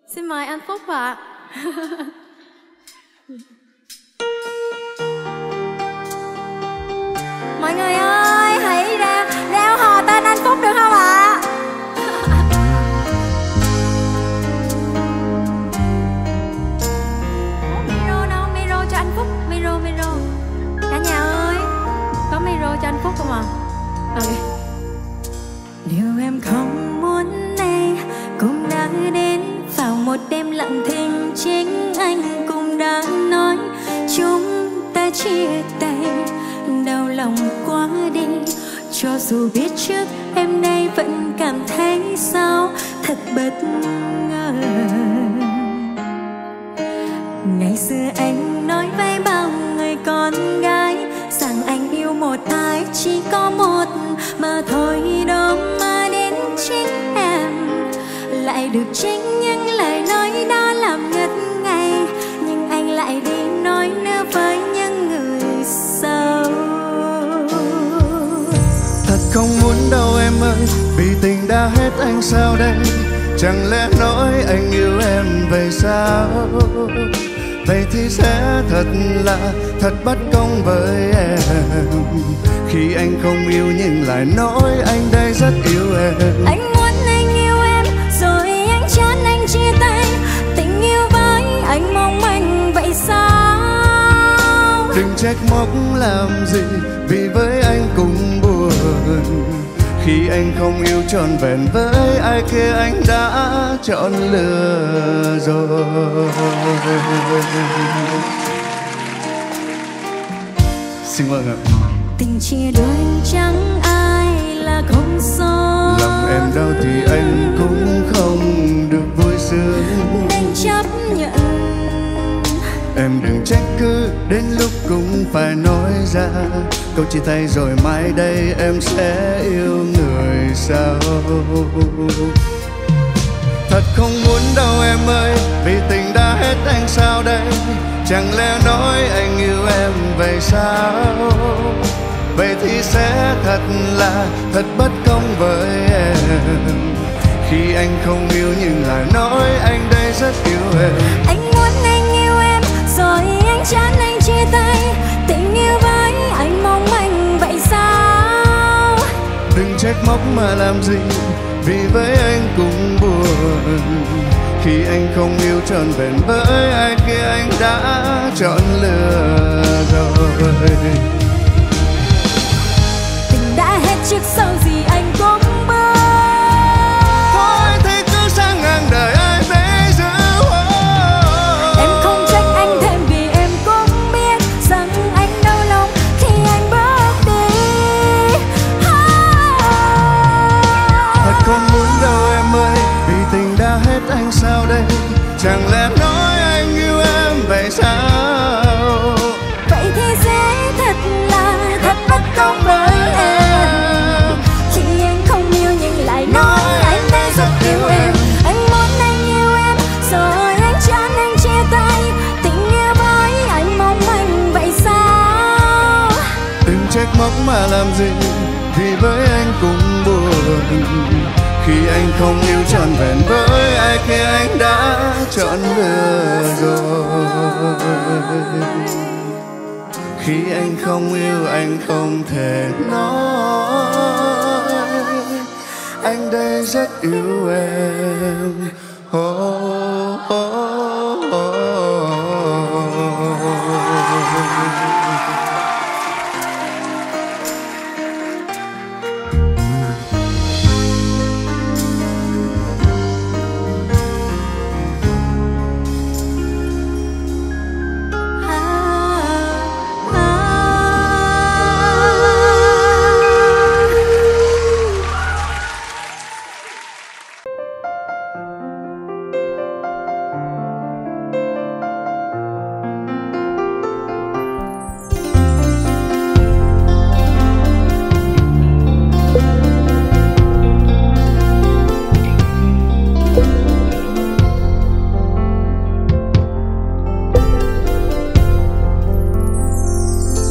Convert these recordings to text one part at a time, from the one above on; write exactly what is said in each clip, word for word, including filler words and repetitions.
Xin mời anh Phúc ạ. Mọi người ơi, hãy ra reo hò tên anh Phúc được không ạ? Micro đâu, micro cho anh Phúc, micro, micro. Cả nhà ơi, có micro cho anh Phúc không ạ? Ok. Điều em không muốn này cũng đã đến vào một đêm lặng thinh, chính anh cũng đã nói chúng ta chia tay. Đau lòng quá đi, cho dù biết trước em nay vẫn cảm thấy sao thật bất ngờ. Ngày xưa anh nói với bao người con gái rằng anh yêu một ai chỉ có một mà thôi, đâu mà đến chính em lại được chính những lời nói đó làm ngất ngây. Nhưng anh lại đi nói nữa với những người sau. Thật không muốn đâu em ơi, vì tình đã hết anh sao đây? Chẳng lẽ nói anh yêu em vậy sao? Vậy thì sẽ thật là thật bất công với em, khi anh không yêu nhưng lại nói anh đây rất yêu em. Anh muốn anh yêu em rồi anh chán anh chia tay. Tình yêu với anh mong manh vậy sao? Đừng trách móc làm gì, vì với anh cũng buồn, khi anh không yêu trọn vẹn với ai kia anh đã chọn lừa rồi. Xin mời ạ. Tình chia đôi chẳng ai là không số. Lòng em đau thì anh cũng không được vui sướng. Đành chấp nhận. Em đừng trách cứ đến lúc cũng phải nói ra câu chia tay rồi mai đây em sẽ yêu người sau. Thật không muốn đâu em ơi, vì tình đã hết anh sao đây? Chẳng lẽ nói anh yêu em vậy sao? Vậy thì sẽ thật là thật bất công với em, khi anh không yêu nhưng lại nói anh đây rất yêu em. Anh muốn anh yêu em rồi anh chán anh chia tay. Tình yêu với anh mong manh vậy sao? Đừng trách móc mà làm gì, vì với anh cũng buồn, khi anh không yêu trọn vẹn với ai kia anh đã chọn lừa rồi. Tình đã hết trước sau gì anh cũng bước. Thôi thì cứ sang ngang đời ai dễ giữ. Em không trách anh thêm vì em cũng biết rằng anh đau lòng khi anh bước đi. Thật không muốn đâu em ơi, vì tình đã hết anh sao đây? Chẳng lẽ nói anh yêu em vậy sao? Vậy thì sẽ thật là thật bất công với em, khi anh không yêu nhưng lại nói anh đây rất yêu em. Anh muốn anh yêu em rồi anh chán anh chia tay. Tình yêu với anh mong manh vậy sao? Đừng trách móc mà làm gì, vì với anh cũng buồn, khi anh không yêu trọn vẹn với ai kia anh đã chọn lừa rồi. Khi anh không yêu anh không thể nói anh đây rất yêu em. Oh, oh, oh, oh.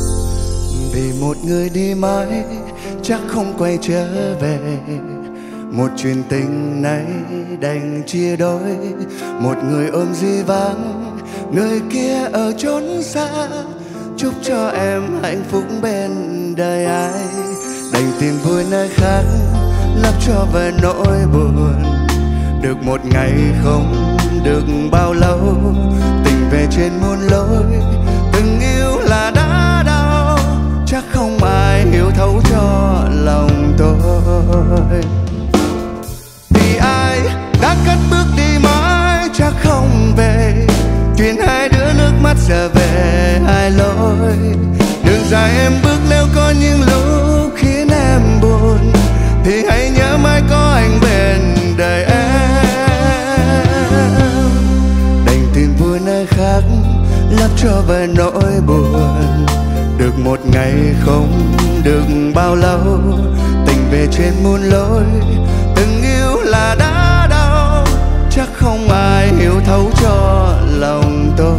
Người đi mãi chắc không quay trở về, một chuyện tình này đành chia đôi. Một người ôm di vắng, người kia ở chốn xa. Chúc cho em hạnh phúc bên đời ai. Đành tìm vui nơi khác, lấp cho về nỗi buồn. Được một ngày không được bao lâu, tình về trên muôn lối. Từng yêu là đã đau, chắc không ai hiểu thấu cho lòng tôi. Vì ai đã cất bước đi mãi chắc không về. Chuyện hai đứa nước mắt giờ về hai lối. Đường dài em bước nếu có những lúc khiến em buồn, thì hãy nhớ mãi có anh bên đời em. Đành tìm vui nơi khác, lấp cho về nỗi buồn. Được một ngày không được bao lâu, tình về trên muôn lối. Từng yêu là đã đau, chắc không ai hiểu thấu cho lòng tôi.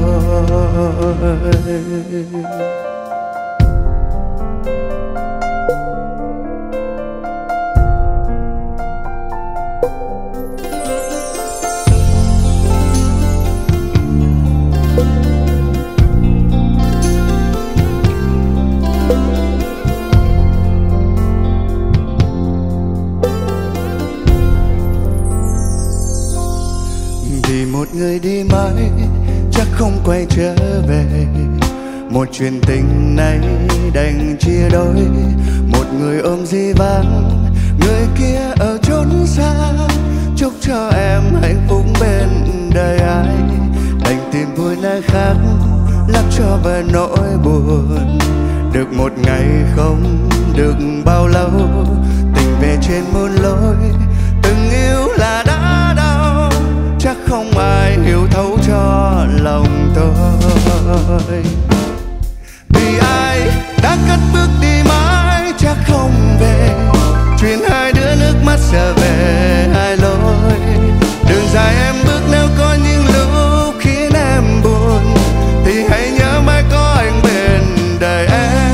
Một người đi mãi chắc không quay trở về. Một chuyện tình này đành chia đôi. Một người ôm di vắng, người kia ở chốn xa. Chúc cho em hạnh phúc bên đời ai. Đành tìm vui nơi khác, lấp cho về nỗi buồn. Được một ngày không được bao lâu, tình về trên muôn lối. Từng yêu là đã đau, chắc không ai hiểu thấu cho lòng tôi. Vì ai đã cất bước đi mãi chắc không về. Chuyện hai đứa nước mắt giờ về hai lối. Đường dài em bước nếu có những lúc khiến em buồn, thì hãy nhớ mãi có anh bên đời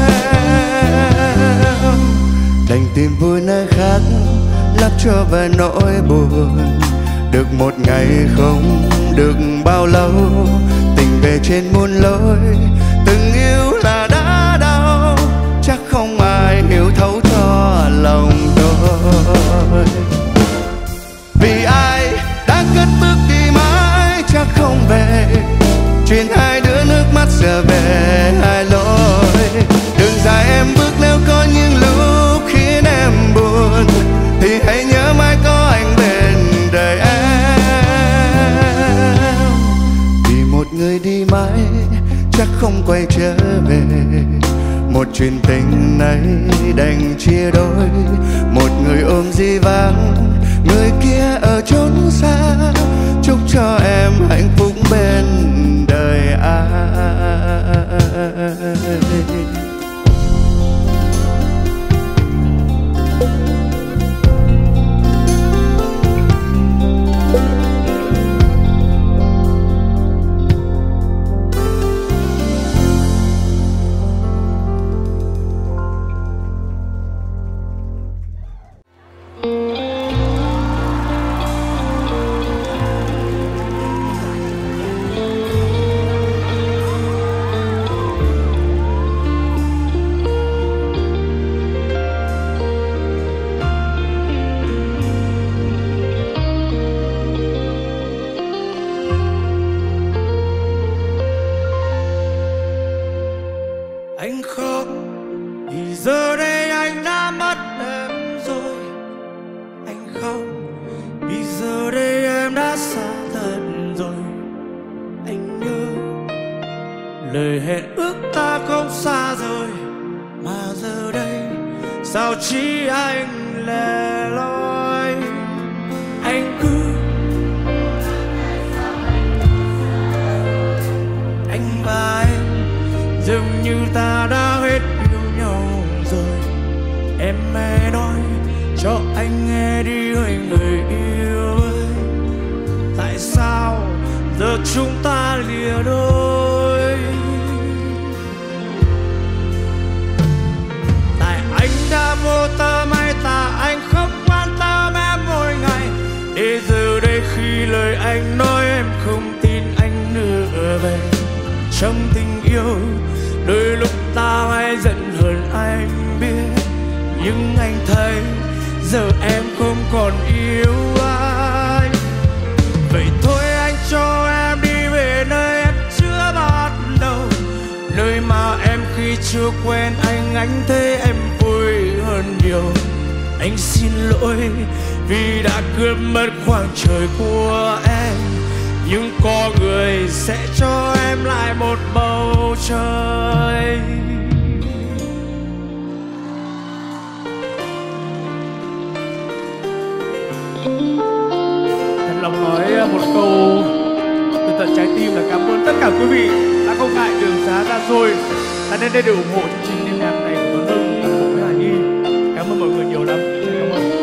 em. Đành tìm vui nơi khác, lấp cho về nỗi buồn. Được một ngày không được bao lâu, tình về trên muôn lối. Từng yêu là đã đau, chắc không ai hiểu thấu cho lòng tôi. Vì ai đã cất bước đi mãi chắc không về. Chuyện hai đứa nước mắt giờ về hai lối. Đường dài em bước nếu có những lúc khiến em buồn, thì hãy nhớ mãi có anh bên đời em. Vì một người đi mãi chắc không quay trở về. Một chuyện tình này đành chia đôi. Một người ôm di vắng, người kia ở chốn xa. Chúc cho em hạnh phúc bên đời ai. Anh khóc vì giờ đây anh đã mất em rồi. Anh khóc vì giờ đây em đã xa thật rồi. Anh nhớ lời hẹn ước ta không xa rời, mà giờ đây sao chỉ anh lẻ loi. Anh cứ anh và em dường như ta đã hết yêu nhau rồi. Em hãy nói cho anh nghe đi hỡi người yêu ơi, tại sao giờ chúng ta lìa đôi. Tại anh đã vô tâm hay tại anh không quan tâm em một lời anh nói em không tin anh nữa về. Trong tình yêu đôi lúc ta hay giận hơn anh biết, nhưng anh thấy giờ em không còn yêu anh. Vậy thôi anh cho em đi về nơi em chưa bắt đầu, nơi mà em khi chưa quen anh anh thấy em vui hơn nhiều. Anh xin lỗi vì đã cướp mất khoảng trời của em, nhưng có người sẽ cho em lại một bầu trời. Thật lòng nói một câu từ tận trái tim là cảm ơn tất cả quý vị đã không ngại đường xá ra xôi đã đến đây để ủng hộ chương trình đêm nhạc này của Tuấn Hưng cùng với Hải Nhi. Cảm ơn mọi người nhiều lắm. Cảm ơn.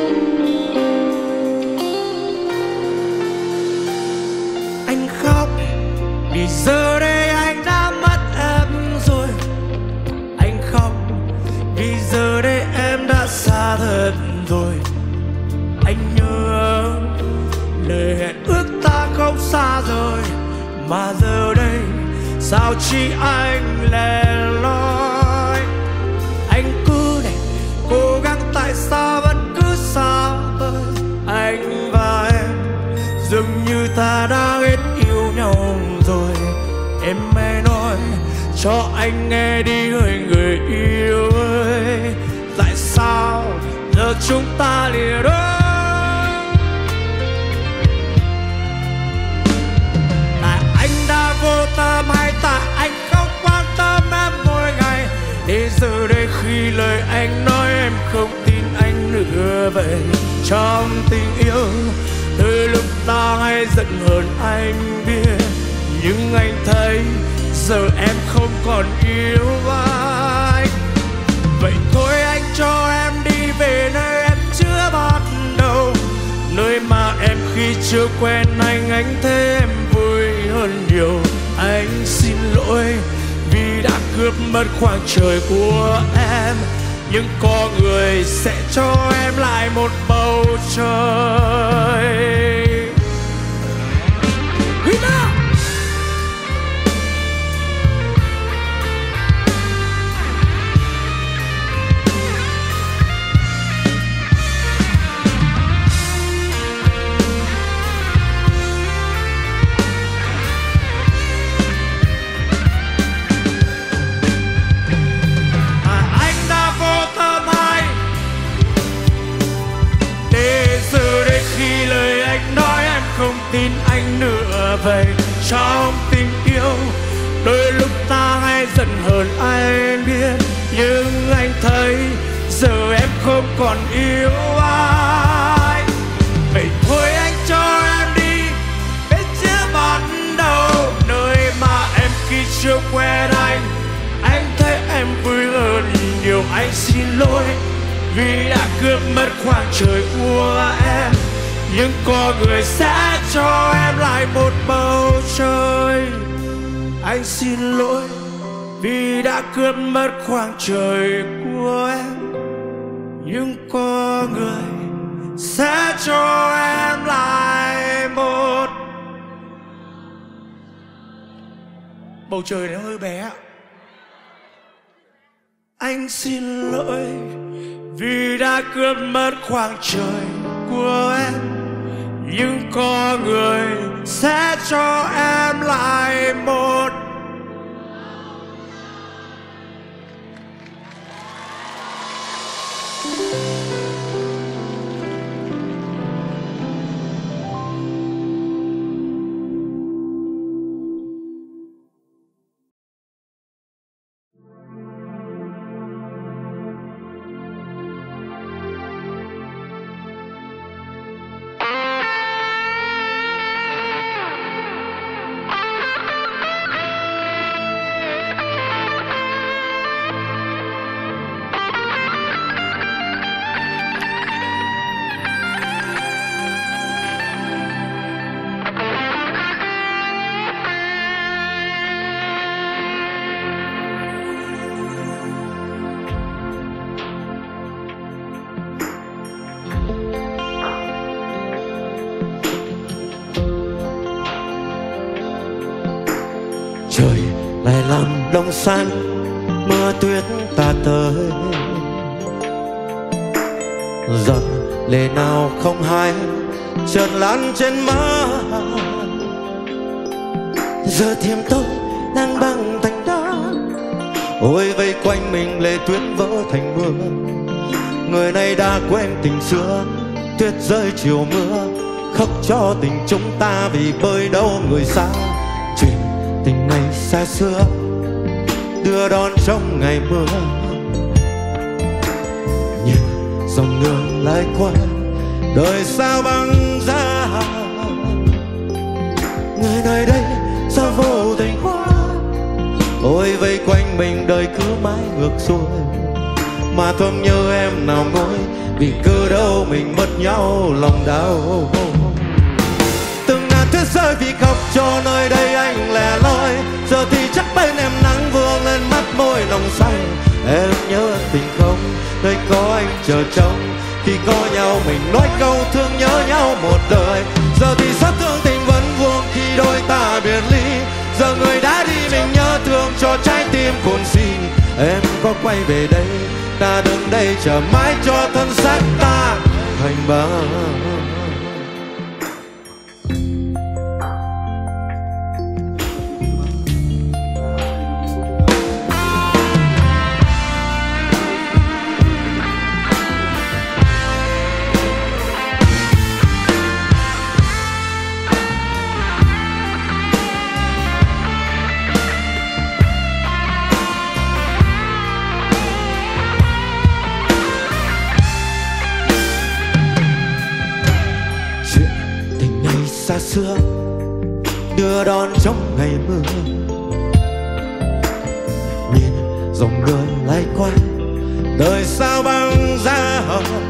Anh khóc vì giờ đây anh đã mất em rồi. Anh khóc vì giờ đây em đã xa thật rồi. Anh nhớ lời hẹn ước ta không xa rồi, mà giờ đây sao chỉ anh lẻ loi. Anh cứ để cố gắng tại sao vẫn cứ xa vời. Anh và em dường như ta đã hết yêu nhau rồi. Em hãy nói cho anh nghe đi hỡi người yêu ơi, tại sao giờ chúng ta lìa đôi? Tại anh đã vô tâm hay tại anh không quan tâm em mỗi ngày, để giờ đây khi lời anh nói em không tin anh nữa vậy. Trong tình yêu đôi lúc ta hay giận hơn anh biết, nhưng anh thấy giờ em không còn yêu anh. Vậy thôi anh cho em đi về nơi em chưa bắt đầu, nơi mà em khi chưa quen anh anh thấy em vui hơn nhiều. Anh xin lỗi vì đã cướp mất khoảng trời của em, nhưng có người sẽ cho em lại một bầu trời. Không tin anh nữa vậy. Trong tình yêu đôi lúc ta hay giận hơn anh biết, nhưng anh thấy giờ em không còn yêu anh. Vậy thôi anh cho em đi bên chưa bắt đầu, nơi mà em khi chưa quen anh anh thấy em vui hơn nhiều. Anh xin lỗi vì đã cướp mất khoảng trời của em, nhưng có người sẽ cho em lại một bầu trời. Anh xin lỗi vì đã cướp mất khoảng trời của em, nhưng có người sẽ cho em lại một bầu trời nó hơi bé. Anh xin lỗi vì đã cướp mất khoảng trời của em, nhưng có người sẽ cho em lại một đồng xanh mưa tuyết ta tới, giọt lệ nào không hay chợt lăn trên má. Giờ thêm tôi đang băng thành đá, ôi vây quanh mình lệ tuyết vỡ thành mưa. Người này đã quen tình xưa, tuyết rơi chiều mưa, khóc cho tình chúng ta vì bơi đâu người xa. Chuyện tình này xa xưa đưa đón trong ngày mưa, nhìn dòng nước lái qua đời sao băng giá. Người nơi đây sao vô tình quá, ôi vây quanh mình đời cứ mãi ngược xuôi. Mà thương như em nào ngồi, vì cứ đâu mình mất nhau lòng đau. Từng ngàn tuyết rơi vì khóc cho nơi đây anh lẻ loi, giờ thì chắc bên em nắng vương lên mắt môi nồng say. Em nhớ tình không, nơi có anh chờ trông, khi có nhau mình nói câu thương nhớ nhau một đời. Giờ thì xót thương tình vẫn vương khi đôi ta biệt ly, giờ người đã đi mình nhớ thương cho trái tim cuồng si. Em có quay về đây, ta đứng đây chờ mãi cho thân xác ta thành băng. Xa xưa đưa đón trong ngày mưa, nhìn dòng nước lái qua đời sao băng giá.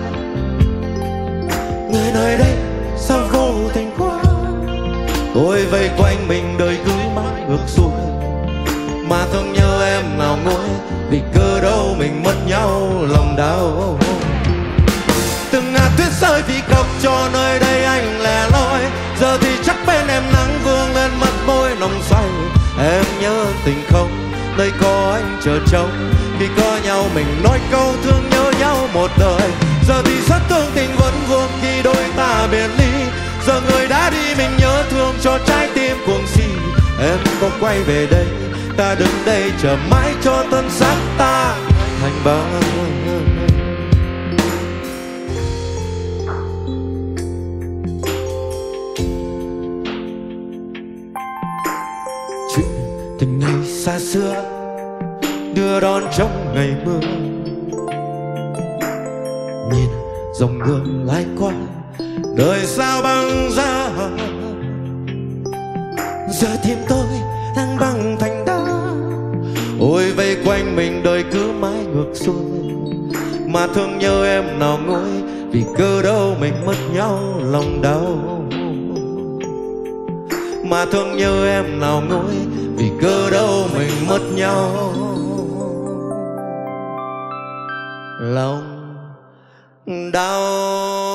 Người nơi đây sao vô tình quá, ôi vây quanh mình đời cứ mãi ngược xuôi. Mà thương nhớ em nào ngồi, vì cơ đâu mình mất nhau lòng đau. Từng ngàn tuyết rơi vì khóc cho nơi đây anh lẻ loi, giờ thì chắc bên em nắng vương lên mắt môi nồng say. Em nhớ tình không, nơi có anh chờ trông, khi có nhau mình nói câu thương nhớ nhau một đời. Giờ thì rất thương tình vẫn vương khi đôi ta biệt ly, giờ người đã đi mình nhớ thương cho trái tim cuồng si. Em có quay về đây, ta đứng đây chờ mãi cho thân xác ta thành băng. Tình ngày xa xưa đưa đón trong ngày mưa, nhìn dòng nước lái qua đời sao băng giá. Giờ thêm tôi đang băng thành đá, ôi vây quanh mình đời cứ mãi ngược xuôi. Mà thương nhớ em nào ngồi, vì cơ đâu mình mất nhau lòng đau. Mà thương nhớ em nào ngồi, vì cơ đâu mình mất nhau lòng đau.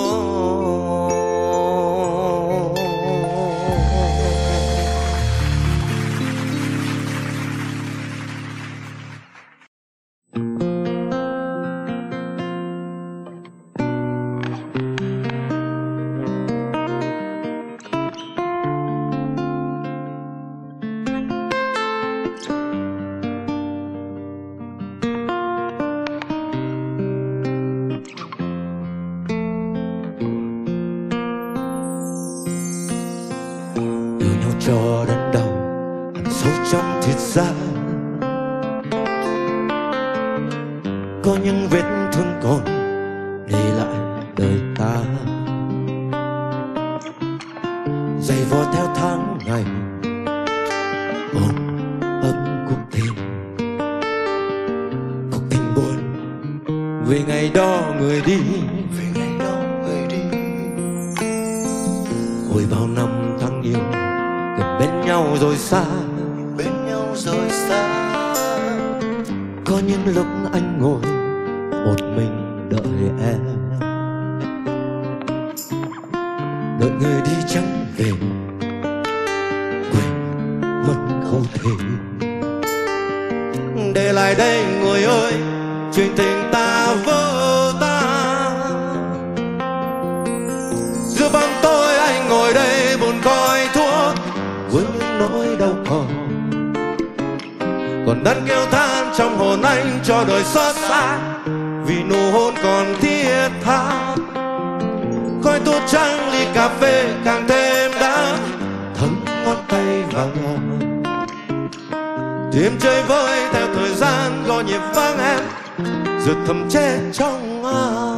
Cho đến đâu hằn sâu trong thịt da, có những vết thương còn để lại đời ta. Dày vò theo tháng ngày ôm ấp cuộc tình, cuộc tình buồn vì ngày đó người đi, vì ngày đó người đi. Hồi bao năm tháng yêu gần bên nhau rồi xa, bên nhau rồi xa. Có những lúc anh ngồi một mình đợi em, đợi người đi chẳng về, quên mất không thể. để lại đây người ơi, chuyện tình ta vỡ tan. Giữa bóng tối anh ngồi đây buồn khói thuốc với những nỗi đau khổ, còn đất kêu than trong hồn anh cho đời xót xa vì nụ hôn còn thiết tha. Khói thuốc trắng ly cà phê càng thêm đã thấm ngón tay vào nhau. Đêm chơi vơi theo thời gian gõ nhịp vang em rồi thầm chết trong ai.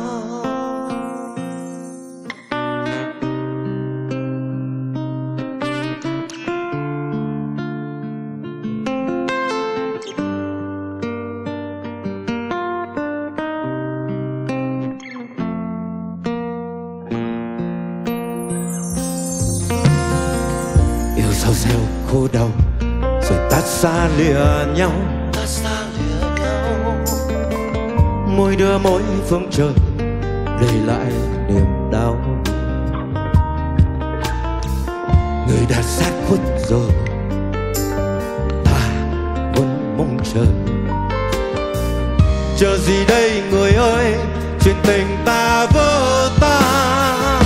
Yêu sao xeo khô đau rồi tắt xa lìa nhau, tắt xa lìa nhau. Mỗi đứa mỗi phương trời để lại niềm đau. Người đã sát khuất rồi, ta vẫn mong chờ. Chờ gì đây người ơi, chuyện tình ta vỡ tan.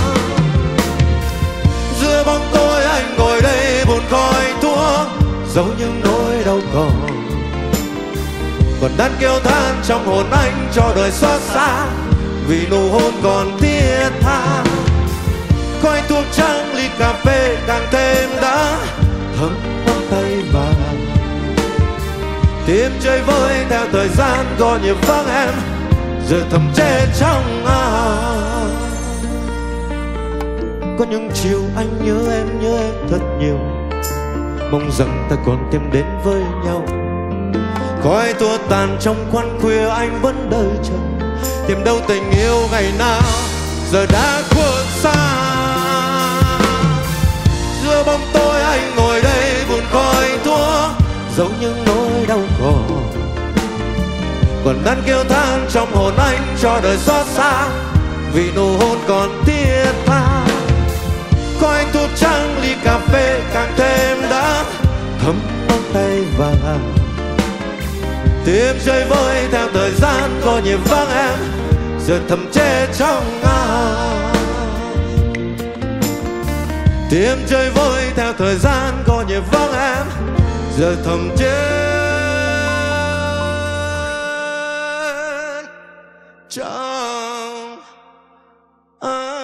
Giữa bóng tối anh ngồi đây buồn khói thuốc giấu những nỗi đau còn, còn đang kêu than trong hồn anh cho đời xót xa vì nụ hôn còn thiết tha. Khói thuốc trắng ly cà phê càng thêm đã thấm ngón tay vào. Tim chơi vơi theo thời gian gõ nhịp vang em giờ thầm chết trong ai. Có những chiều anh nhớ em, nhớ em thật nhiều, mong rằng ta còn thêm đến với nhau. Khói tua tàn trong khoan khuya anh vẫn đợi chờ, tìm đâu tình yêu ngày nào giờ đã khuất xa. Giữa bóng tối anh ngồi đây buồn khói thuốc giấu những nỗi đau khổ, còn đang kêu than trong hồn anh cho đời xót xa vì nụ hôn còn thiết tha. Khói thuốc trắng ly cà phê càng thêm đã thấm ngón tay vào. Tim chơi vơi theo thời gian có nhịp vang em giờ thầm chết trong ai. Tim chơi vơi theo thời gian có nhịp vang em giờ thầm chết trong ai.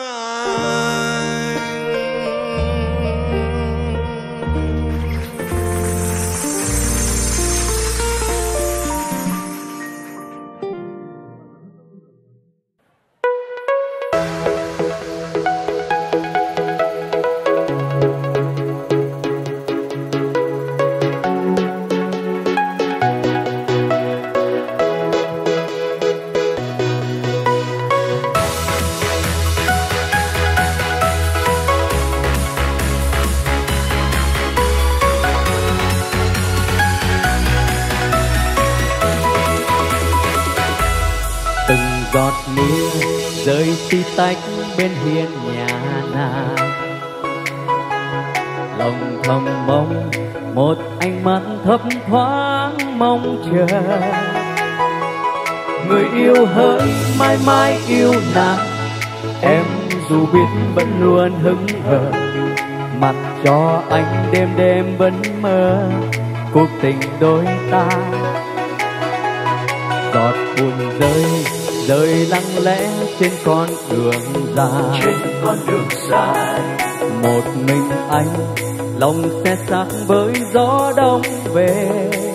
Giọt mưa rơi tí tách bên hiên nhà nàng, lòng thầm mong một ánh mắt thấp thoáng mong chờ. Người yêu hỡi mãi mãi yêu nàng, em dù biết vẫn luôn hững hờ, mặc cho anh đêm đêm vẫn mơ cuộc tình đôi ta. Giọt buồn rơi rơi lặng lẽ trên con đường dài, trên con đường dài. Một mình anh lòng xe xác với gió đông về.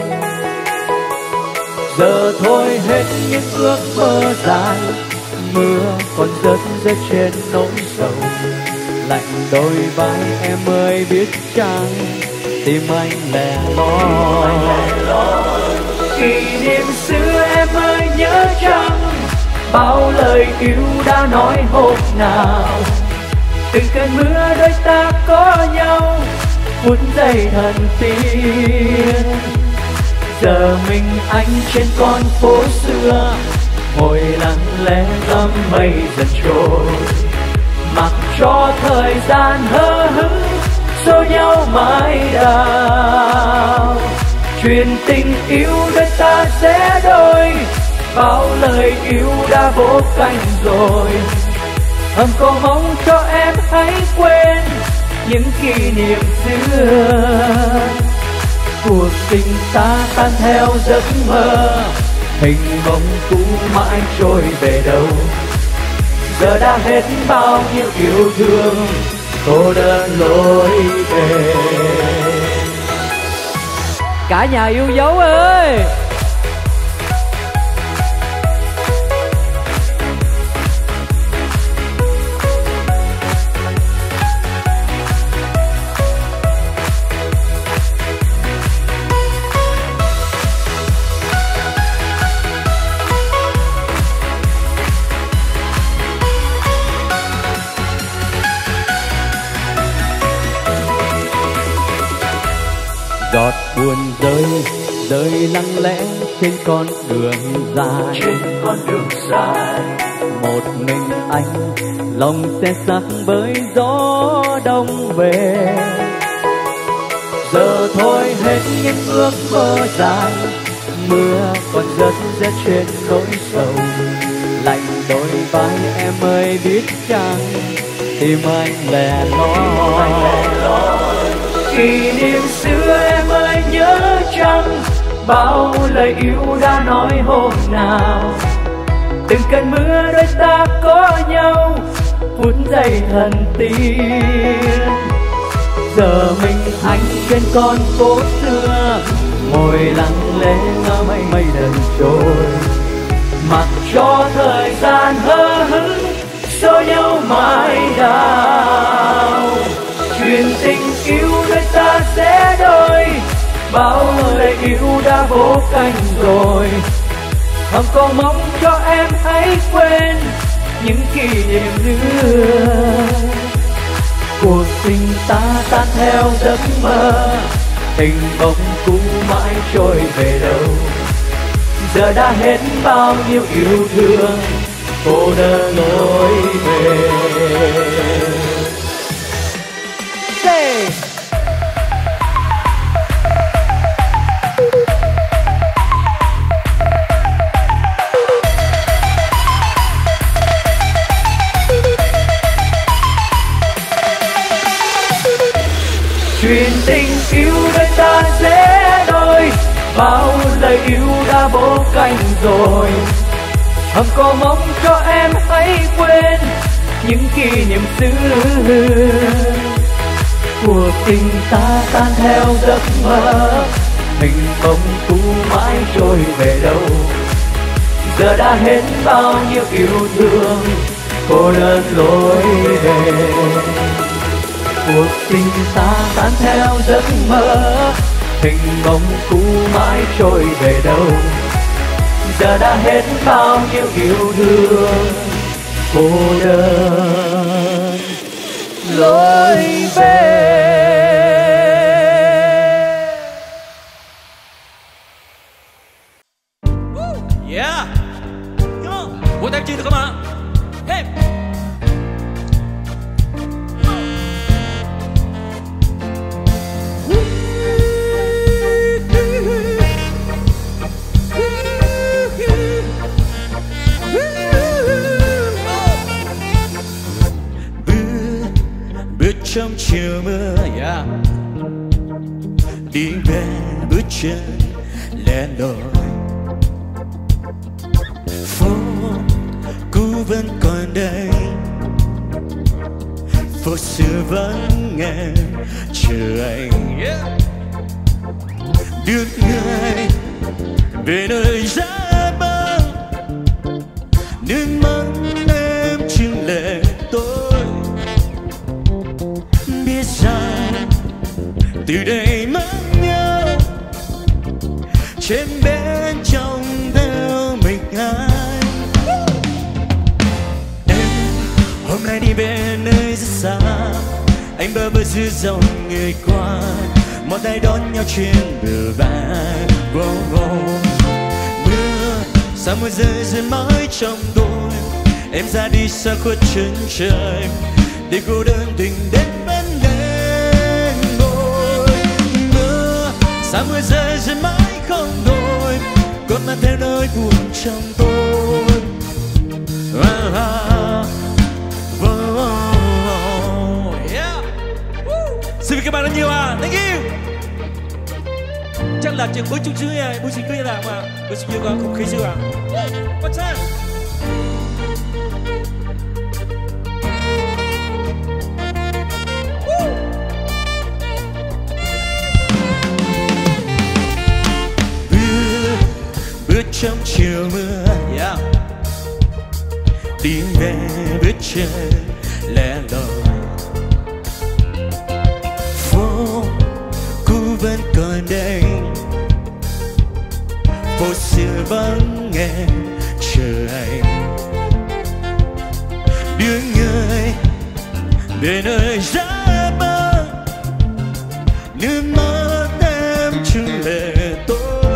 Giờ thôi hết những ước mơ dài, mưa còn rớt rớt trên nỗi sầu. Lạnh đôi vai em ơi biết chăng, tim anh lẻ loi. Kỷ niệm xưa em ơi nhớ chăng, bao lời yêu đã nói hôm nào. Từng cơn mưa đôi ta có nhau, phút giây thần tiên. Giờ mình anh trên con phố xưa, ngồi lặng lẽ ngắm mây dần trôi. Mặc cho thời gian hờ hững xô nhau mãi đau. chuyện tình yêu đôi ta sẽ đôi, bao lời yêu đã vỗ cánh rồi. Hằng có mong cho em hãy quên những kỷ niệm xưa. Cuộc tình ta tan theo giấc mơ, hình bóng cũ mãi trôi về đâu. Giờ đã hết bao nhiêu yêu thương, cô đơn lối về. Cả nhà yêu dấu ơi! Giọt buồn rơi, rơi lặng lẽ trên con đường dài. Trên con đường dài, một mình anh, lòng xe xác với gió đông về. Giờ thôi hết những ước mơ dài, mưa còn rớt rớt trên nỗi sầu. Lạnh đôi vai em ơi biết chăng, tim anh lẻ loi. Kỷ niệm xưa em ơi nhớ chăng, bao lời yêu đã nói hôm nào. Từng cơn mưa đôi ta có nhau, phút giây thần tiên. Giờ mình anh trên con phố xưa, ngồi lặng lẽ ngỡ mây mây dần trôi. Mặc cho thời gian hờ hững, xô nhau mãi đau. Chuyện tình yêu đôi ta sẽ đôi, bao lời yêu đã vỗ cánh rồi. Hằng có mong cho em hãy quên những kỷ niệm nữa. Cuộc tình ta tan theo giấc mơ, tình bóng cũ mãi trôi về đâu. Giờ đã hết bao nhiêu yêu thương, cô đơn lối về. Say. Chuyện tình yêu đôi ta sẽ đôi, bao lời yêu đã vỗ cánh rồi. Hằng có mong cho em hãy quên những kỷ niệm xưa. Cuộc tình ta tan theo giấc mơ, hình bóng cũ mãi trôi về đâu. Giờ đã hết bao nhiêu yêu thương, cô đơn lối về. Cuộc tình ta tan theo giấc mơ, hình bóng cũ mãi trôi về đâu. Giờ đã hết bao nhiêu yêu thương, cô đơn lối về. Yeah, come on, một tay chưa được không ạ? Hey. Trong chiều mưa, yeah. Đi về bước chân lẻ loi, phố cũ vẫn còn đây, phố xưa vẫn nghe chờ anh, yeah. Đưa người về nơi giá băng, nước mắt em chừng lệ tôi. Biết rằng từ đây mất nhau, trên bên trong theo mình ai. Em hôm nay đi về nơi rất xa, anh bơ vơ giữa dòng người qua, một tay đón nhau trên bờ vai. Oh, oh. Mưa sao mưa rơi rơi mãi trong tôi, em ra đi xa khuất chân trời, để cô đơn tình đến bên em ngồi. Mưa sao mưa rơi rơi mãi trong tôi. Ah, ah, oh, oh, yeah. Xin các bạn rất nhiều à, thank you. Chắc là trường bữa chung chứ này, bữa sinh cưới là mà bữa sinh cưới có không khí chưa à? What's that? Bước trong chiều mưa, yeah. Đi về bước chân lẻ loi, phố cũ vẫn còn đây, phố xưa vắng nghe chờ anh. Đưa người về nơi giá bơ, nước mắt em chung lệ tôi.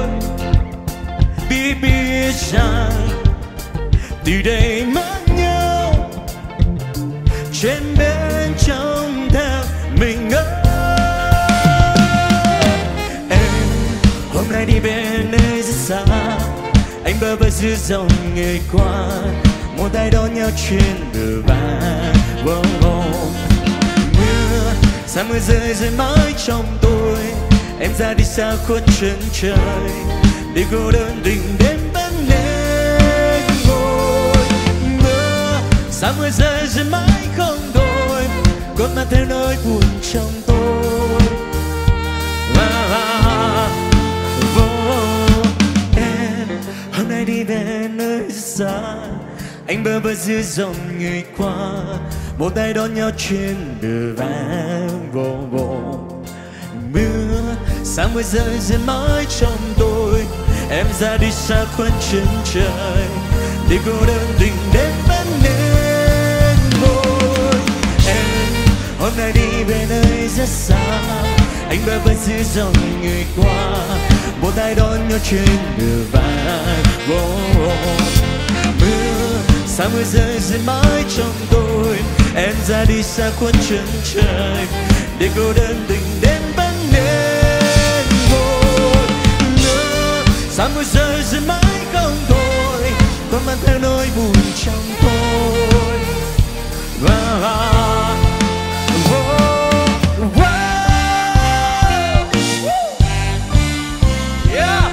Biết biết rằng từ đây mất nhau trên bên trong theo mình ơi. Em hôm nay đi về nơi rất xa, anh bơ vơ giữa dòng người qua, một tay đón nhau trên bờ vai. Oh, oh. Mưa xa mưa rơi rơi mãi trong tôi, em ra đi xa khuất chân trời để cô đơn tình đến bên em ngồi. Mưa xa mưa rơi rơi mãi không đổi, còn mang theo nỗi buồn trong tôi. Ah, ah, oh, em hôm nay đi về nơi xa, anh bơ vơ giữa dòng người qua, một tay đón nhau trên bờ vai. Oh, oh. Mưa xa mưa rơi rơi mãi trong tôi, em ra đi xa khuất chân trời để cô đơn tình đến bên em ngồi. Em hôm nay đi về nơi rất xa, anh bơ vơ giữa dòng người qua, một tay đón nhau trên bờ vai. Oh, oh. Mưa xa mưa rơi rơi mãi trong tôi, em ra đi xa khuất chân trời để cô đơn tình đến bên em ngồi. Mưa xa mưa rơi rơi mãi không thôi, còn mang theo nỗi buồn trong tôi. Ah, ah, oh, oh. Yeah.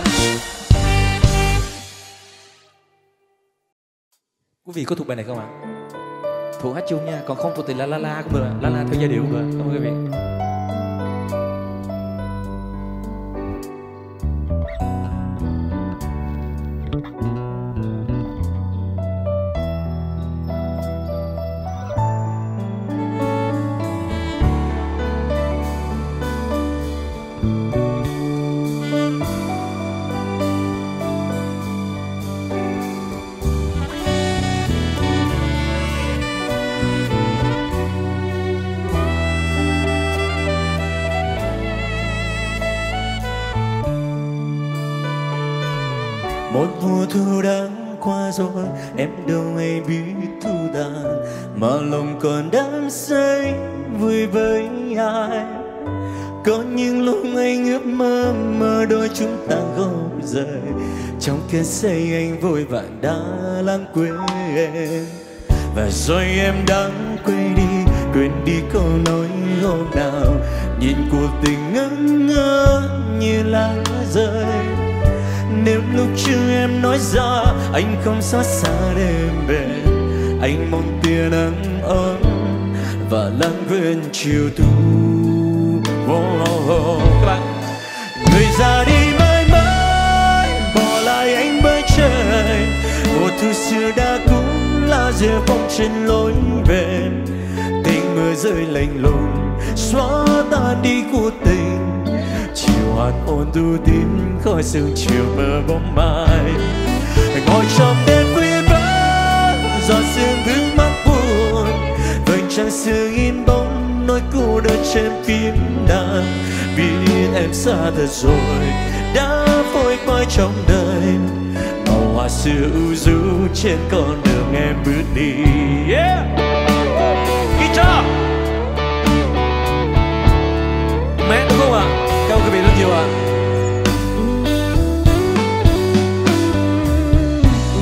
Quý vị có thuộc bài này không ạ? Thuộc hát chung nha, còn không thuộc thì la la la cũng được, la la theo giai điệu cũng được. Cảm ơn quý vị. Một mùa thu đã qua rồi, em đâu hay biết thu tàn, mà lòng còn đắm say vui với ai. Có những lúc anh ước mơ mơ đôi chúng ta không rời, trong cơn say anh vội vã đã lãng quên. Và rồi em đã quên đi, quên đi câu nói hôm nào, nhìn cuộc tình ngẩn ngơ như lá rơi. Nếu lúc trước em nói ra anh không xót xa đêm về, anh mong tia nắng ấm và lãng quên chiều thu. Oh, oh, oh. Các bạn, người ra đi mãi mãi bỏ lại anh với trời. Mùa thu xưa đã cũ lá rơi phong trên lối về, tình mưa rơi lạnh lùng xóa tan đi cuộc tình. Chiều hạt ôn thu tím khói sương chiều mơ bóng mai, ngồi trong đêm khuya vắng giọt sương vương mắt buồn. Vầng trăng sương in bóng nỗi cô đơn trên phím đàn. Biết em xa thật rồi đã vội qua trong đời, màu hoa xưa u du trên con đường em bước đi. Yeah. Guitar mẹ đúng không ạ? À? Cảm ơn quý vị rất nhiều ạ.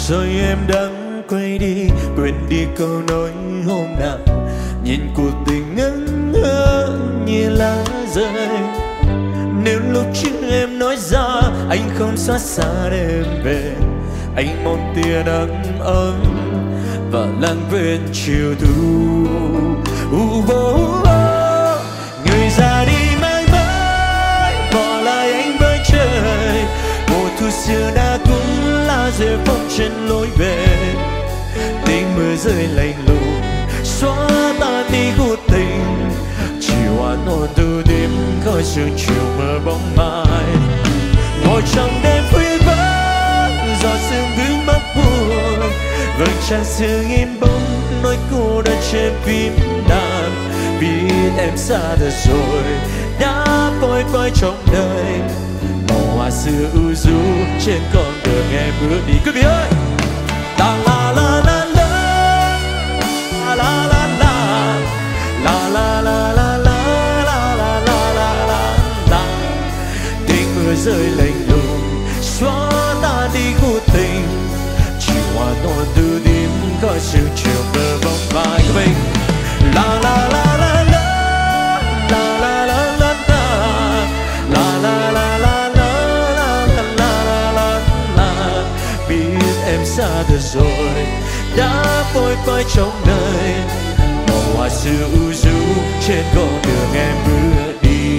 rồi em đang quay đi, quên đi câu nói hôm nào. Nhìn cuộc tình ngẩn ngơ như lá rơi. Nếu lúc trước em nói ra anh không xót xa đêm về, anh mong tia nắng ấm và lãng quên chiều thu. uh, oh, oh. Người ra đi mãi mãi, bỏ lại anh với trời. Mùa thu xưa đã cũng lá rơi phong trên lối về. Tiếng mưa rơi lạnh lùng xóa tan đi cuộc tình. Chiều hoa nổ từ đêm khói sương chiều mơ bóng mai. Ngồi trong đêm khuya vắng, gió sương vướng mắt buồn. Vầng trăng sương im bóng nói cô đơn trên phím đàn. Biết em xa thật rồi đã vội vội trong đời. Màu hoa xưa u du trên con đường em bước đi. Quý vị ơi, la la la la la la la la la la la la la la la. Tiếng mưa rơi lạnh lùng xóa tan đi cuộc tình. Chiều hoa nổ từ đêm khói sương chiều mơ bóng vai của mình. La la la la la la la la la la la la la la la la la. Biết em xa thật rồi đã vội vãi trong đời. Màu hoa xưa u du trên con đường em bước đi.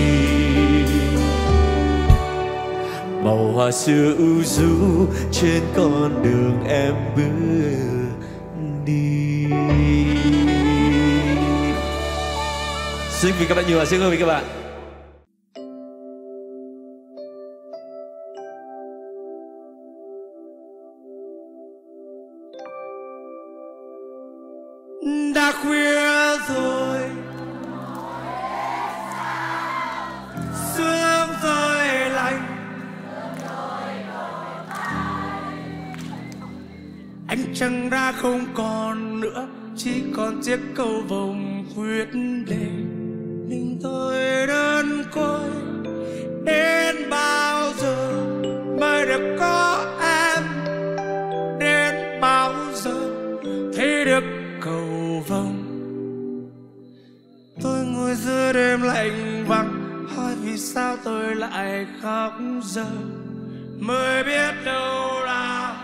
Màu hoa xưa u du trên con đường em bước đi. Xin quý các bạn nhiều, xin quý các bạn. Đã khuya rồi, sương rơi lạnh. Ánh trăng đã không còn nữa, chỉ còn chiếc cầu vồng khuyết để mình tôi đơn côi. Đến bao giờ mới được có em, đến bao giờ thấy được cầu vồng. Tôi ngồi giữa đêm lạnh vắng, hỏi vì sao tôi lại khóc giờ, mới biết đâu là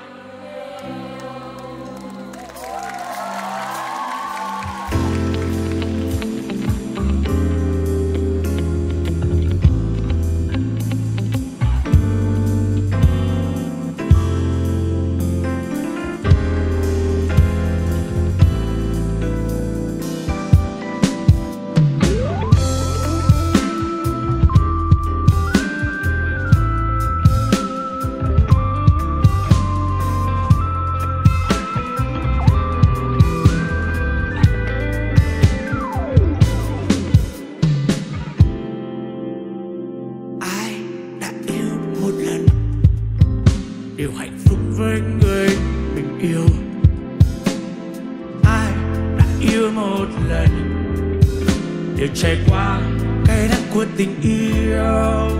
điều hạnh phúc với người mình yêu. Ai đã yêu một lần đều trải qua cay đắng của tình yêu.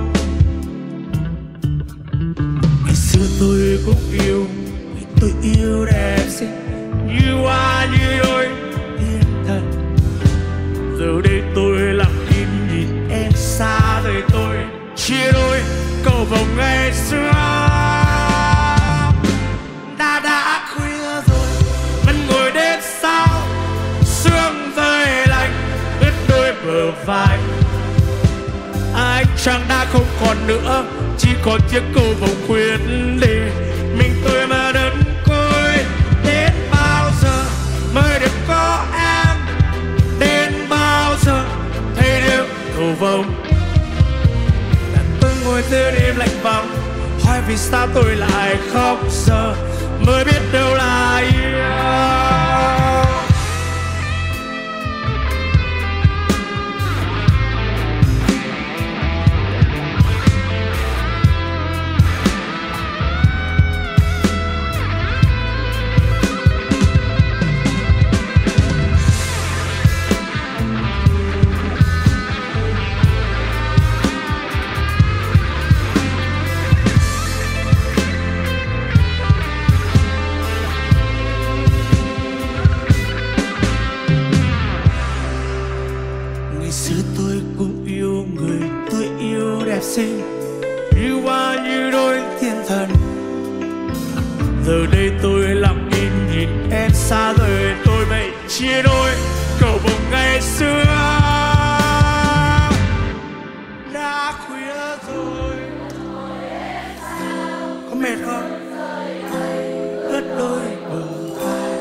Ngày xưa tôi cũng yêu, vì tôi yêu đẹp xinh như hoa như đôi thiên thần. Giờ đây tôi lặng im nhìn em xa rời tôi, chia đôi cầu vồng ngày xưa. Đã đã khuya rồi vẫn ngồi đến sau, sương rơi lạnh ướt đôi bờ vai. Ánh trăng đã không còn nữa, chỉ còn chiếc cầu vồng khuyết đi. Mình tôi mà đơn côi, đến bao giờ mới được có em, đến bao giờ thấy được cầu vồng. Tôi ngồi giữa đêm lạnh vắng, hỏi vì sao tôi lại khóc giờ, mới biết đâu là yêu. đẹp xinh như hoa như đôi thiên thần. Giờ đây tôi lặng im nhìn em xa rời, tôi bị chia đôi cầu vồng ngày xưa. Đã khuya rồi, có mệt không? Ướt đôi bờ vai,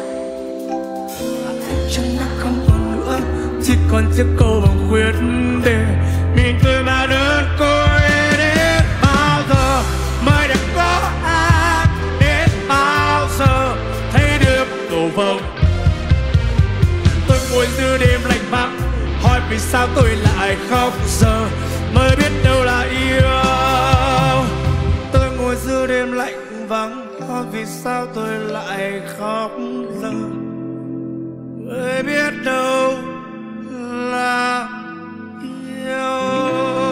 chân nắng không còn nữa, chỉ còn chiếc cầu vồng khuyết để mình tôi mà đơn côi. Đến bao giờ mới được có ai, đến bao giờ thấy được cầu vồng. Tôi ngồi giữa đêm lạnh vắng, hỏi vì sao tôi lại khóc, giờ mới biết đâu là yêu. Tôi ngồi giữa đêm lạnh vắng, hỏi vì sao tôi lại khóc, giờ mới biết đâu là yêu.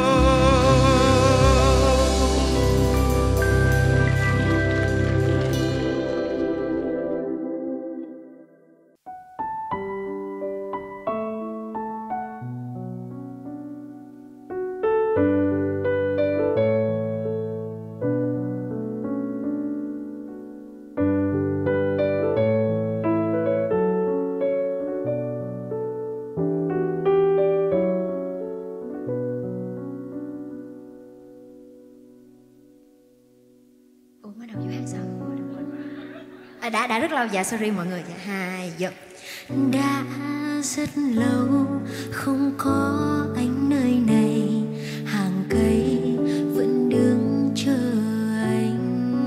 Đã đã rất lâu, dạ sorry mọi người, dạ hai giờ. Đã rất lâu không có anh nơi này, hàng cây vẫn đứng chờ anh.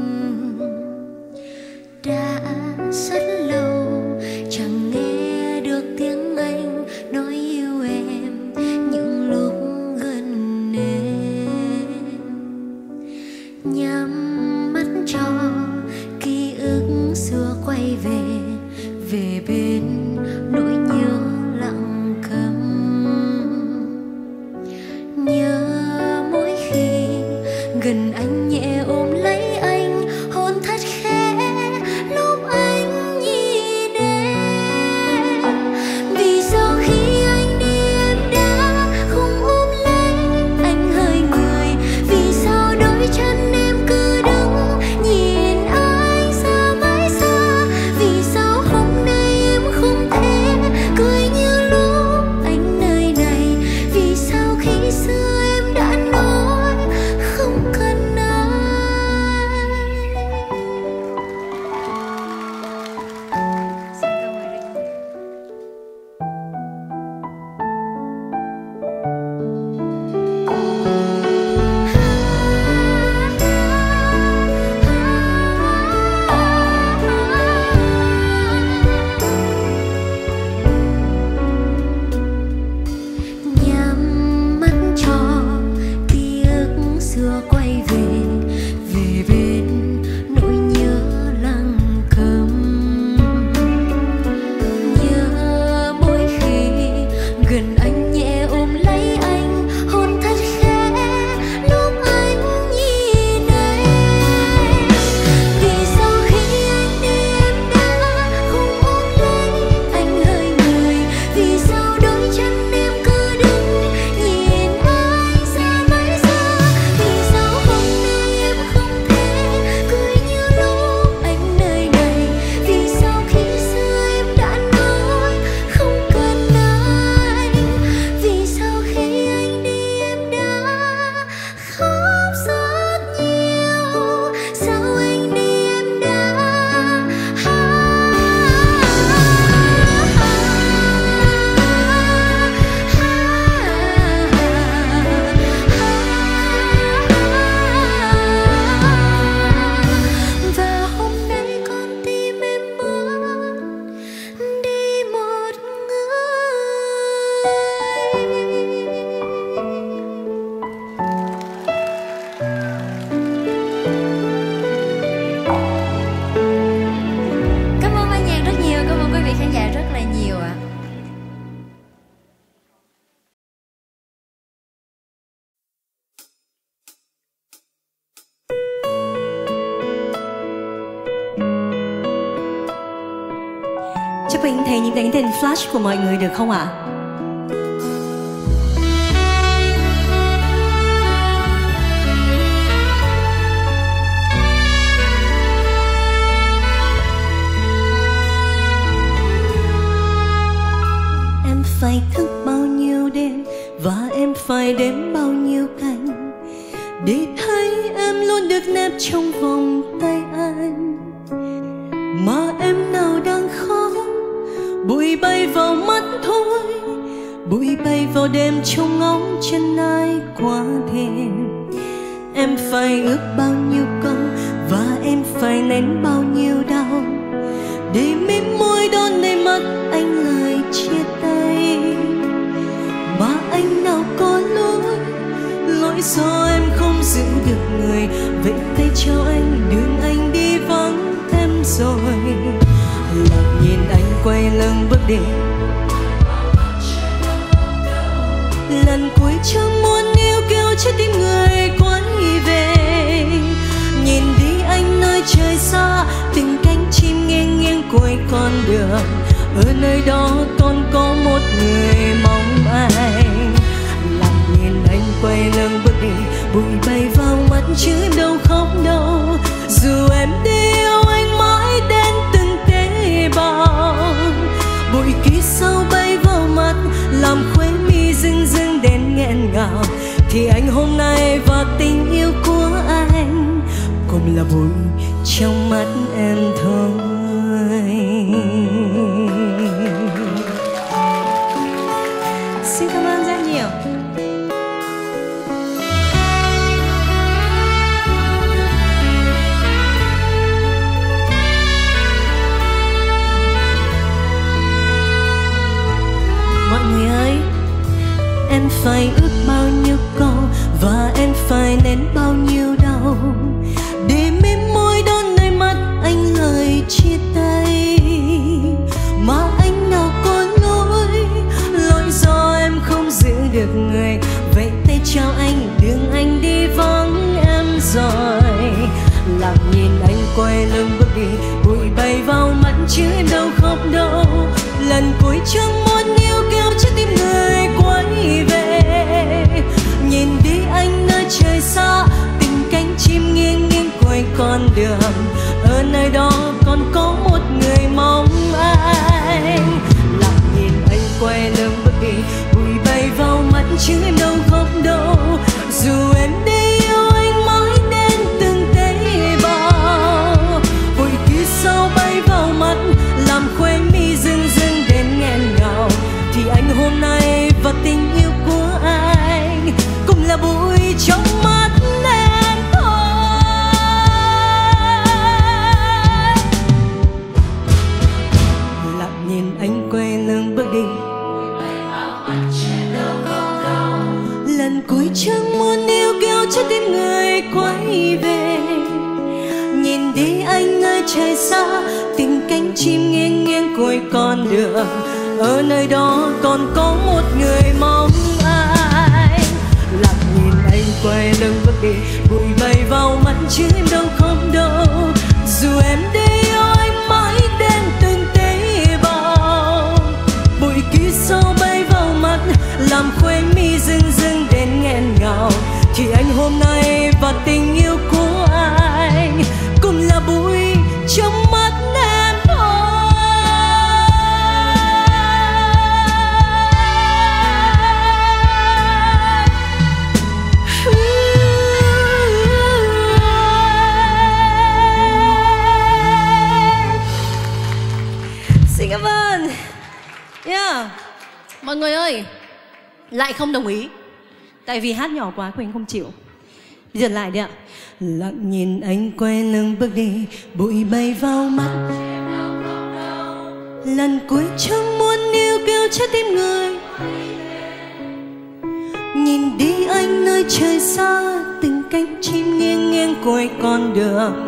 Đã rất lâu chẳng nghe được tiếng anh nói yêu em những lúc gần em. Nhắm mắt cho ký ức xưa quay về, về bên nỗi nhớ lặng câm. Nhớ mỗi khi gần anh nhẹ ôm lấy anh, hôn thật khẽ lúc anh nhìn em. Vì sao khi anh đi em đã không ôm lấy anh hơi người, vì sao đôi chân em cứ đứng nhìn anh xa mãi xa, vì sao hôm nay em không thể cười như lúc anh nơi này, vì sao khi xưa em đã nói không cần ai. Xin cảm ơn rất nhiều. Nhắm mắt cho ký ức xưa quay về, về bên nỗi nhớ lặng câm. Nhớ mỗi khi gần anh nhẹ ôm lấy anh, hôn thật khẽ lúc anh nhìn em. Vì sao khi anh đi em đã không ôm lấy anh hơi người, vì sao đôi chân em cứ đứng nhìn anh xa mãi xa, vì sao hôm nay em không thể cười như lúc anh nơi này, vì sao khi xưa em đã nói không cần anh, vì sao khi anh đi em đã khóc rất nhiều, sao anh đi em đã và hôm nay con tim em muốn đi một người. Cảm ơn ban nhạc rất nhiều, cảm ơn quý vị khán giả rất là nhiều ạ. Chúc Bình thấy những ánh đèn flash của mọi người được không ạ? để thấy em luôn được nép trong vòng tay anh. Mà em nào đang khóc, bụi bay vào mắt thôi, bụi bay vào đêm trong ngóng chân ai qua thềm. Em phải ước bao nhiêu câu và em phải nén bao nhiêu đau để mím môi đón nơi mắt anh lời chia tay. Mà anh nào có lỗi, lỗi do em không giữ được người. Vậy tay cho anh, đường anh đi vắng em rồi. Lặng nhìn anh quay lưng bước đi, lần cuối chẳng muốn níu kéo trái tim người quay về. Nhìn đi anh nơi trời xa, từng cánh chim nghiêng nghiêng cuối con đường. Ở nơi đó còn có một người mong anh. Lặng nhìn anh quay lưng bước đi, bụi bay vào mắt chứ em đâu khóc đâu. Dù em đi yêu anh mãi đến từng tế bào, bụi ký sau bay vào mắt làm khuấy mi rưng rưng đến nghẹn ngào. Thì anh hôm nay và tình yêu của anh cũng là bụi trong mắt em thôi. Xin cảm ơn rất nhiều. Mọi người ơi, em phải ước bao nhiêu câu và em phải nén bao nhiêu đau để mím môi đón nơi mắt anh lời chia tay. Mà anh nào có lỗi, lỗi do em không giữ được người. Vậy tay chào anh, đường anh đi vắng em rồi. Lặng nhìn anh quay lưng bước đi, bụi bay vào mắt chứ em đâu khóc đâu. Lần cuối chẳng muốn níu kéo trái tim người quay về. Nhìn đi anh nơi trời xa, từng cánh chim nghiêng nghiêng quay con đường. Ở nơi đó còn có một người mong anh. Lặng nhìn anh quay lưng bước đi, bụi bay vào mắt chứ em đâu khóc đâu. Dù em đi yêu anh mãi đến từng tế bào, bụi kia sau bay vào mắt làm khuấy mi rưng rưng đến nghẹn ngào. Thì anh hôm nay và tình yêu của anh cũng là bụi trong mắt em thôi. Lặng nhìn anh quay lưng bước đi, lần cuối chẳng muốn níu kéo trái tim người quay về. Nhìn đi anh nơi trời xa, từng cánh chim nghiêng nghiêng cuối con đường. Ở nơi đó còn có một người mong anh. Lặng nhìn anh quay lưng bước đi, bụi bay vào mắt chứ em đâu khóc đâu. Dù em đi yêu anh mãi đến từng tế bào, bụi kia sau bay vào mắt làm khuấy mi rưng rưng đến nghẹn ngào. Thì anh hôm nay và tình yêu của anh cũng là bụi trong mắt em thôi. Xin cảm ơn. Yeah. Mọi người ơi, lại không đồng ý. Tại vì hát nhỏ quá Quỳnh không chịu. Bây giờ lại đi ạ. Lặng nhìn anh quay lưng bước đi, bụi bay vào mắt. Lần cuối chẳng muốn níu kéo trái tim người. Nhìn đi anh nơi trời xa, từng cánh chim nghiêng nghiêng cuối con đường.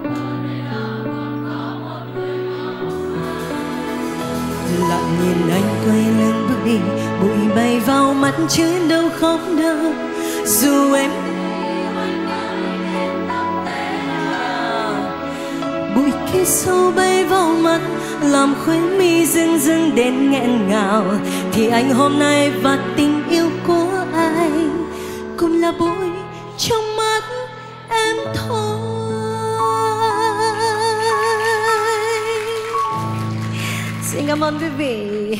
Lặng nhìn anh quay lưng bước đi, bụi bay vào mắt chứ em đâu khóc đâu. Dù em bụi kia sâu bay vào mắt làm khuấy mi rưng rưng đến nghẹn ngào. Thì anh hôm nay và tình yêu của anh cũng là bụi trong mắt em thôi. Xin cảm ơn quý vị.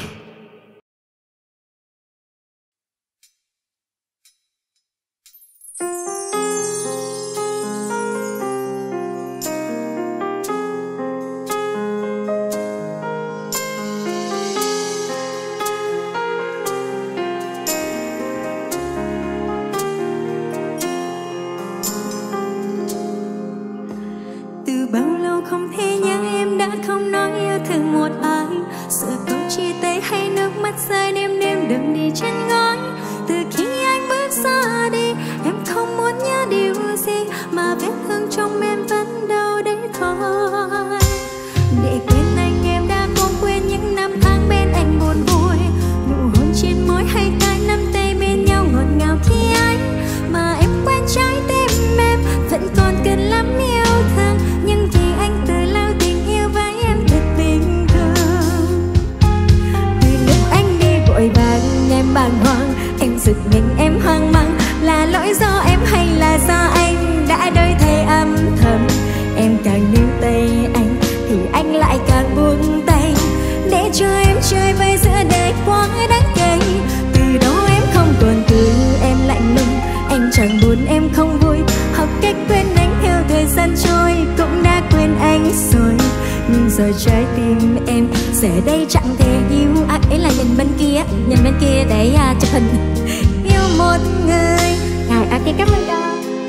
rơi đêm đêm đậm đi trên ngón. Từ khi anh bước xa đi, em không muốn nhớ điều gì, mà vết thương trong em vẫn đâu đấy thôi. Để quên anh em đã cố quên những năm tháng bên anh buồn vui, nụ hôn trên môi hay cái nắm tay bên nhau ngọt ngào khi anh. Mà em quên trái tim em vẫn còn cần lắm yêu thương, nhưng vì anh từ lâu tình yêu với em thật bình thường. Từ lúc anh đi vội vàng em bàng hoàng, em giật mình em hoang mang, là lỗi do em hay là do anh đã đổi thay âm thầm. Em càng níu tay anh thì anh lại càng buông tay, để cho em chơi vơi giữa đời quá đắng cay. Từ đó em không còn từ em lạnh lùng, em chẳng buồn em không vui, học cách quên anh theo thời gian trôi, cũng đã quên anh rồi. Nhưng giờ trái tim em giờ đây chẳng thể yêu ai, ấy là nhìn bên kia, nhìn bên kia để uh, chụp hình yêu một người. Ngài à, cảm ơn đó.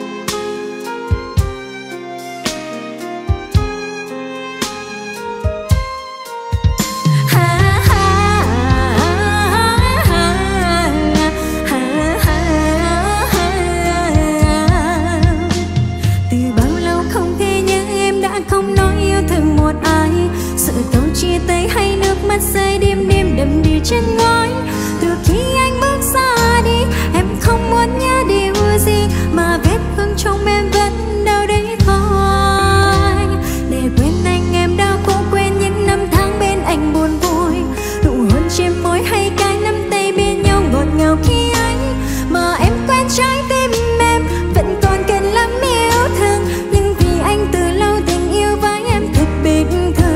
Chia tay hay nước mắt rơi đêm đêm đậm đi trên ngói. Từ khi anh bước xa đi, em không muốn nhớ điều gì, mà vết thương trong em vẫn đau đấy thôi. Để quên anh em đã cố quên những năm tháng bên anh buồn vui, nụ hôn trên môi hay cái nắm tay bên nhau ngọt ngào khi anh. Mà em quên trái tim em vẫn còn cần lắm yêu thương, nhưng vì anh từ lâu tình yêu với em thật bình thường.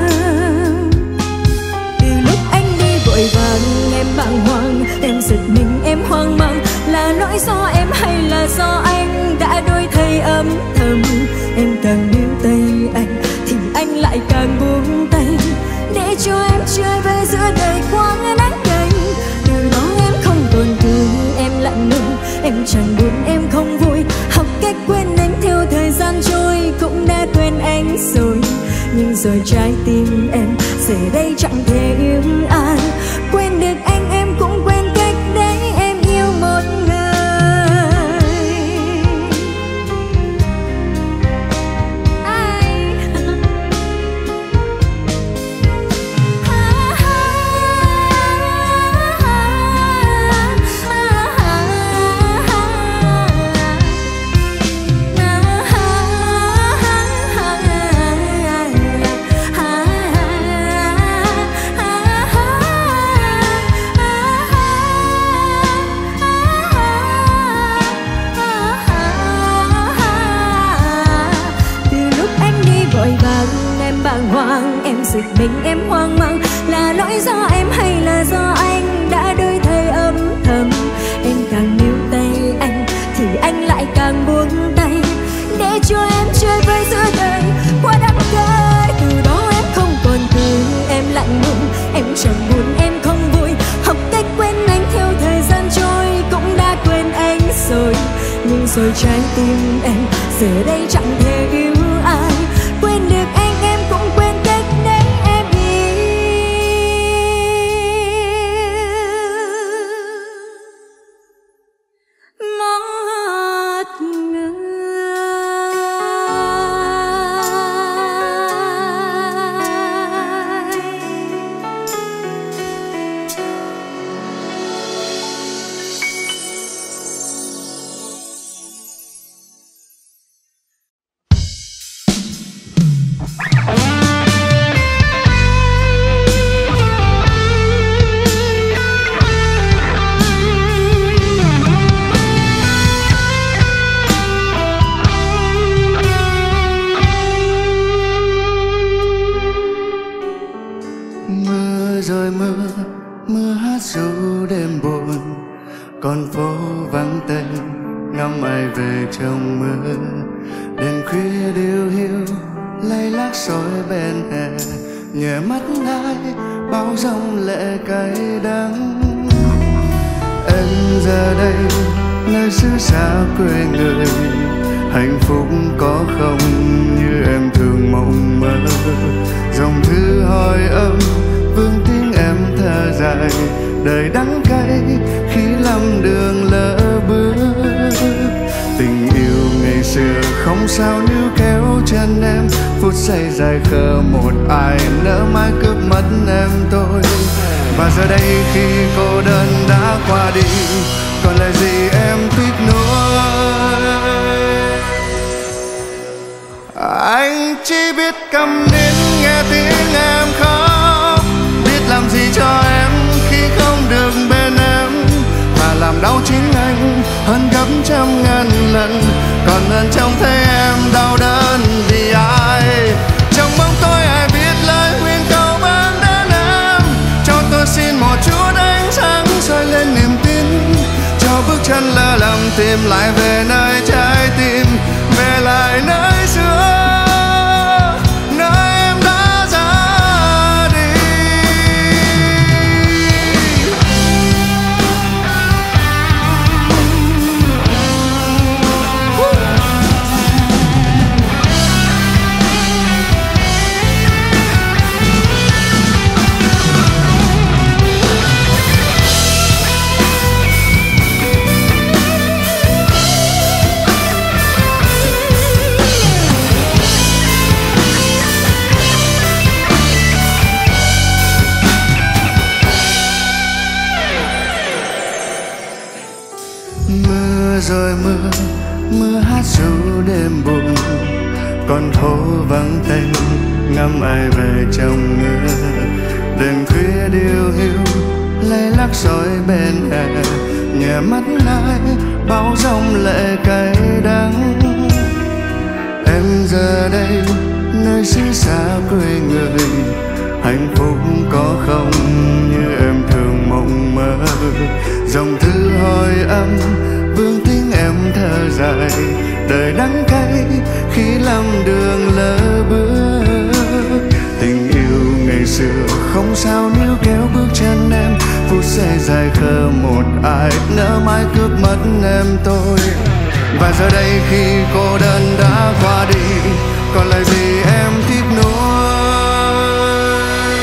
Vội vàng em bàng hoàng, em giật mình em hoang mang, là lỗi do em hay là do anh đã đổi thay âm thầm. Em càng níu tay anh thì anh lại càng buông tay, để cho em chơi vơi giữa đời quá đắng cay. Từ đó em không còn từ em lạnh lùng, em chẳng buồn em không vui, học cách quên anh theo thời gian trôi, cũng đã quên anh rồi. Nhưng rồi trái tim em giờ đây chẳng thể yêu ai, quên được anh em cũng quên cách để em yêu một người. Ai bàng hoàng, em giật mình em hoang mang, là lỗi do em hay là do anh đã đổi thay âm thầm. Em càng níu tay anh thì anh lại càng buông tay, để cho em chơi vơi giữa đời quá đắng cay. Từ đó em không còn từ em lạnh lùng, em chẳng buồn em không vui, học cách quên anh theo thời gian trôi, cũng đã quên anh rồi. Nhưng rồi trái tim em giờ đây chẳng thể yêu ai, quên được anh em cũng quên cách để em yêu một người. Rồi mưa, mưa hát ru đêm buồn, con phố vắng tênh ngắm ai về trong mưa. Đêm khuya điêu hiu lay lắc soi bên hè, nhẹ mắt ai bao dòng lệ cay đắng. Em giờ đây nơi xứ xa quê người, hạnh phúc có không như em thường mộng mơ. Dòng thư hỏi âm vương tiếng em thở dài đời đắng cay khi lầm đường lỡ bước. Tình yêu ngày xưa không sao níu kéo chân em, phút giây dài khờ một ai nỡ mãi cướp mất em tôi. Và giờ đây khi cô đơn đã qua đi, còn lại gì em tiếc nuối. Anh chỉ biết cầm nín nghe tiếng em khóc, biết làm gì cho em khi không được bên em, mà làm đau chính anh hơn gấp trăm ngàn lần, còn hơn trông thấy em đau đớn vì ai. Trong bóng tối ai biết lời khuyên cầu ban đến em, cho tôi xin một chút ánh sáng soi lên niềm tin, cho bước chân lỡ lầm tìm lại về nơi trái tim, về lại nơi xưa. Rồi mưa, mưa hát ru đêm buồn, con phố vắng tênh ngắm ai về trong mưa. Đêm khuya điêu hiu lay lắc soi bên hè, nhẹ mắt lại bao dòng lệ cay đắng. Em giờ đây nơi xứ xa quê người, hạnh phúc có không như em thường mộng mơ. Dòng thư hồi âm vương tiếng em thở dài đời đắng cay khi lầm đường lỡ bước. Tình yêu ngày xưa không sao níu kéo bước chân em, phút giây dài khờ một ai nỡ mãi cướp mất em tôi. Và giờ đây khi cô đơn đã qua đi, còn lại gì em tiếc nuối.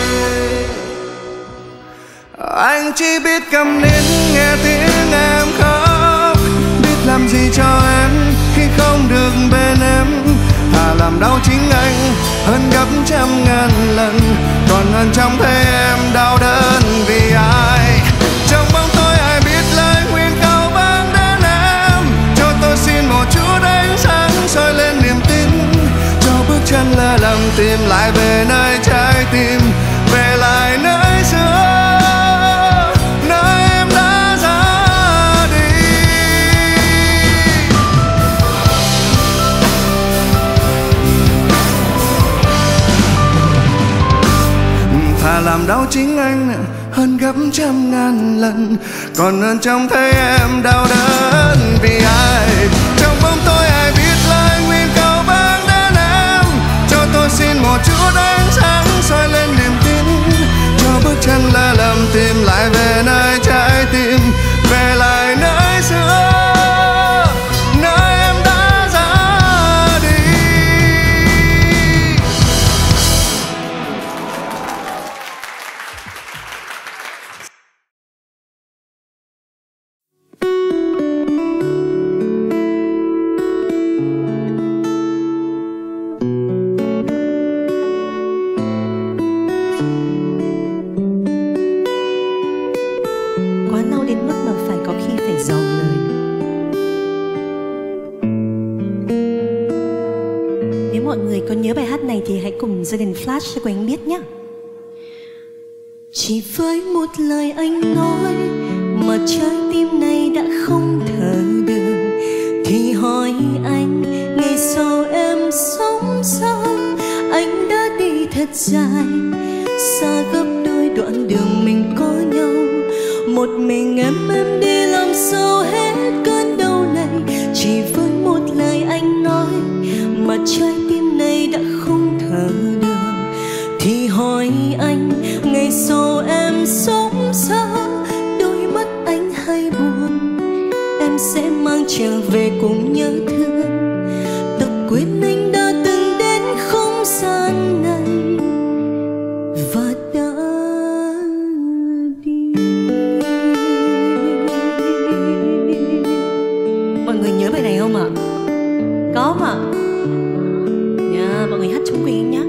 Anh chỉ biết cầm nín nghe tiếng em khóc, biết làm gì cho em khi không được bên em, thà làm đau chính anh hơn gấp trăm ngàn lần, còn hơn trông thấy em đau đớn vì ai. Trong bóng tối ai biết lời khuyên cầu ban đến em, cho tôi xin một chút ánh sáng soi lên niềm tin, cho bước chân lỡ lầm tìm lại về nơi trái tim, về lại nơi xưa. Thà làm đau chính anh hơn gấp trăm ngàn lần, còn hơn trông thấy em đau đớn vì ai. Trong bóng tối ai biết lời khuyên cầu ban đến em, cho tôi xin một chút ánh sáng soi lên niềm tin, cho bước chân lỡ lầm tìm lại về nơi trái tim, về lại nơi xưa. Gia đình Flash cho cô anh biết nhé. Chỉ với một lời anh nói mà trái tim này đã không thở được, thì hỏi anh ngày sau em sống sao. Anh đã đi thật dài, xa gấp đôi đoạn đường mình có nhau. Một mình em em đi làm sao hết cơn đau này. Chỉ với một lời anh nói mà trái tim này đã không thở được, thì hỏi anh ngày sau em sống sao. Đôi mắt anh hay buồn, em sẽ mang trở về cùng nhớ thương. Tập quên anh đã từng đến không gian này và đã Có mà. Dạ, mọi người hát chung quyền nhé.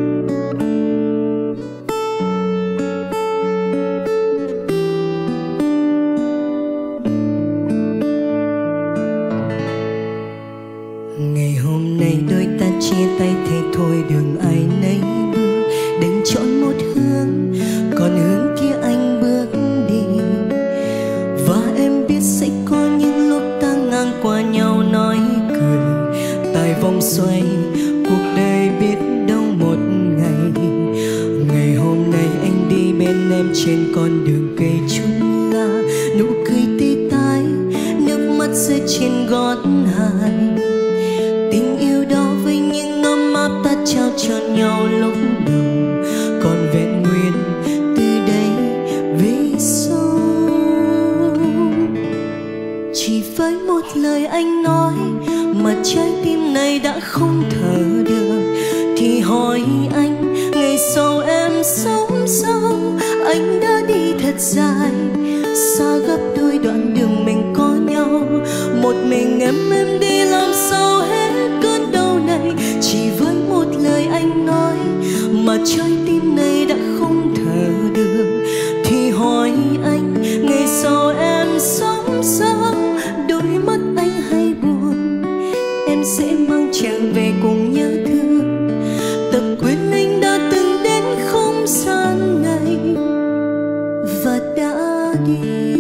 Ngày hôm nay đôi ta chia tay thế thôi, đường ai nấy bước, đành chọn một hướng, còn hướng kia anh bước đi. Và em biết sẽ có những lúc ta ngang qua nhau nói cười, tại vòng xoay cuộc đời biết đâu một ngày. Ngày hôm nay anh đi bên em trên con đường cây chuối la, nụ cười tê tái, nước mắt rơi trên gót hai. Tình yêu đó với những ấm áp ta trao cho nhau lúc đầu, còn vẹn nguyên từ đây về sau. Chỉ với một lời anh nói mà trái tim này đã không thở được, thì hỏi anh ngày sau em sống sao? Anh đã đi thật dài, xa gấp đôi đoạn đường mình có nhau. Một mình em em đi làm sao hết cơn đau này. Chỉ với một lời anh nói mà trái tim này đã không thở được, thì hỏi anh ngày sau em sống sao? Đôi mắt anh hay buồn, em sẽ mang chàng về cùng nhớ thương, tập quên anh đã từng đến không gian này và đã đi.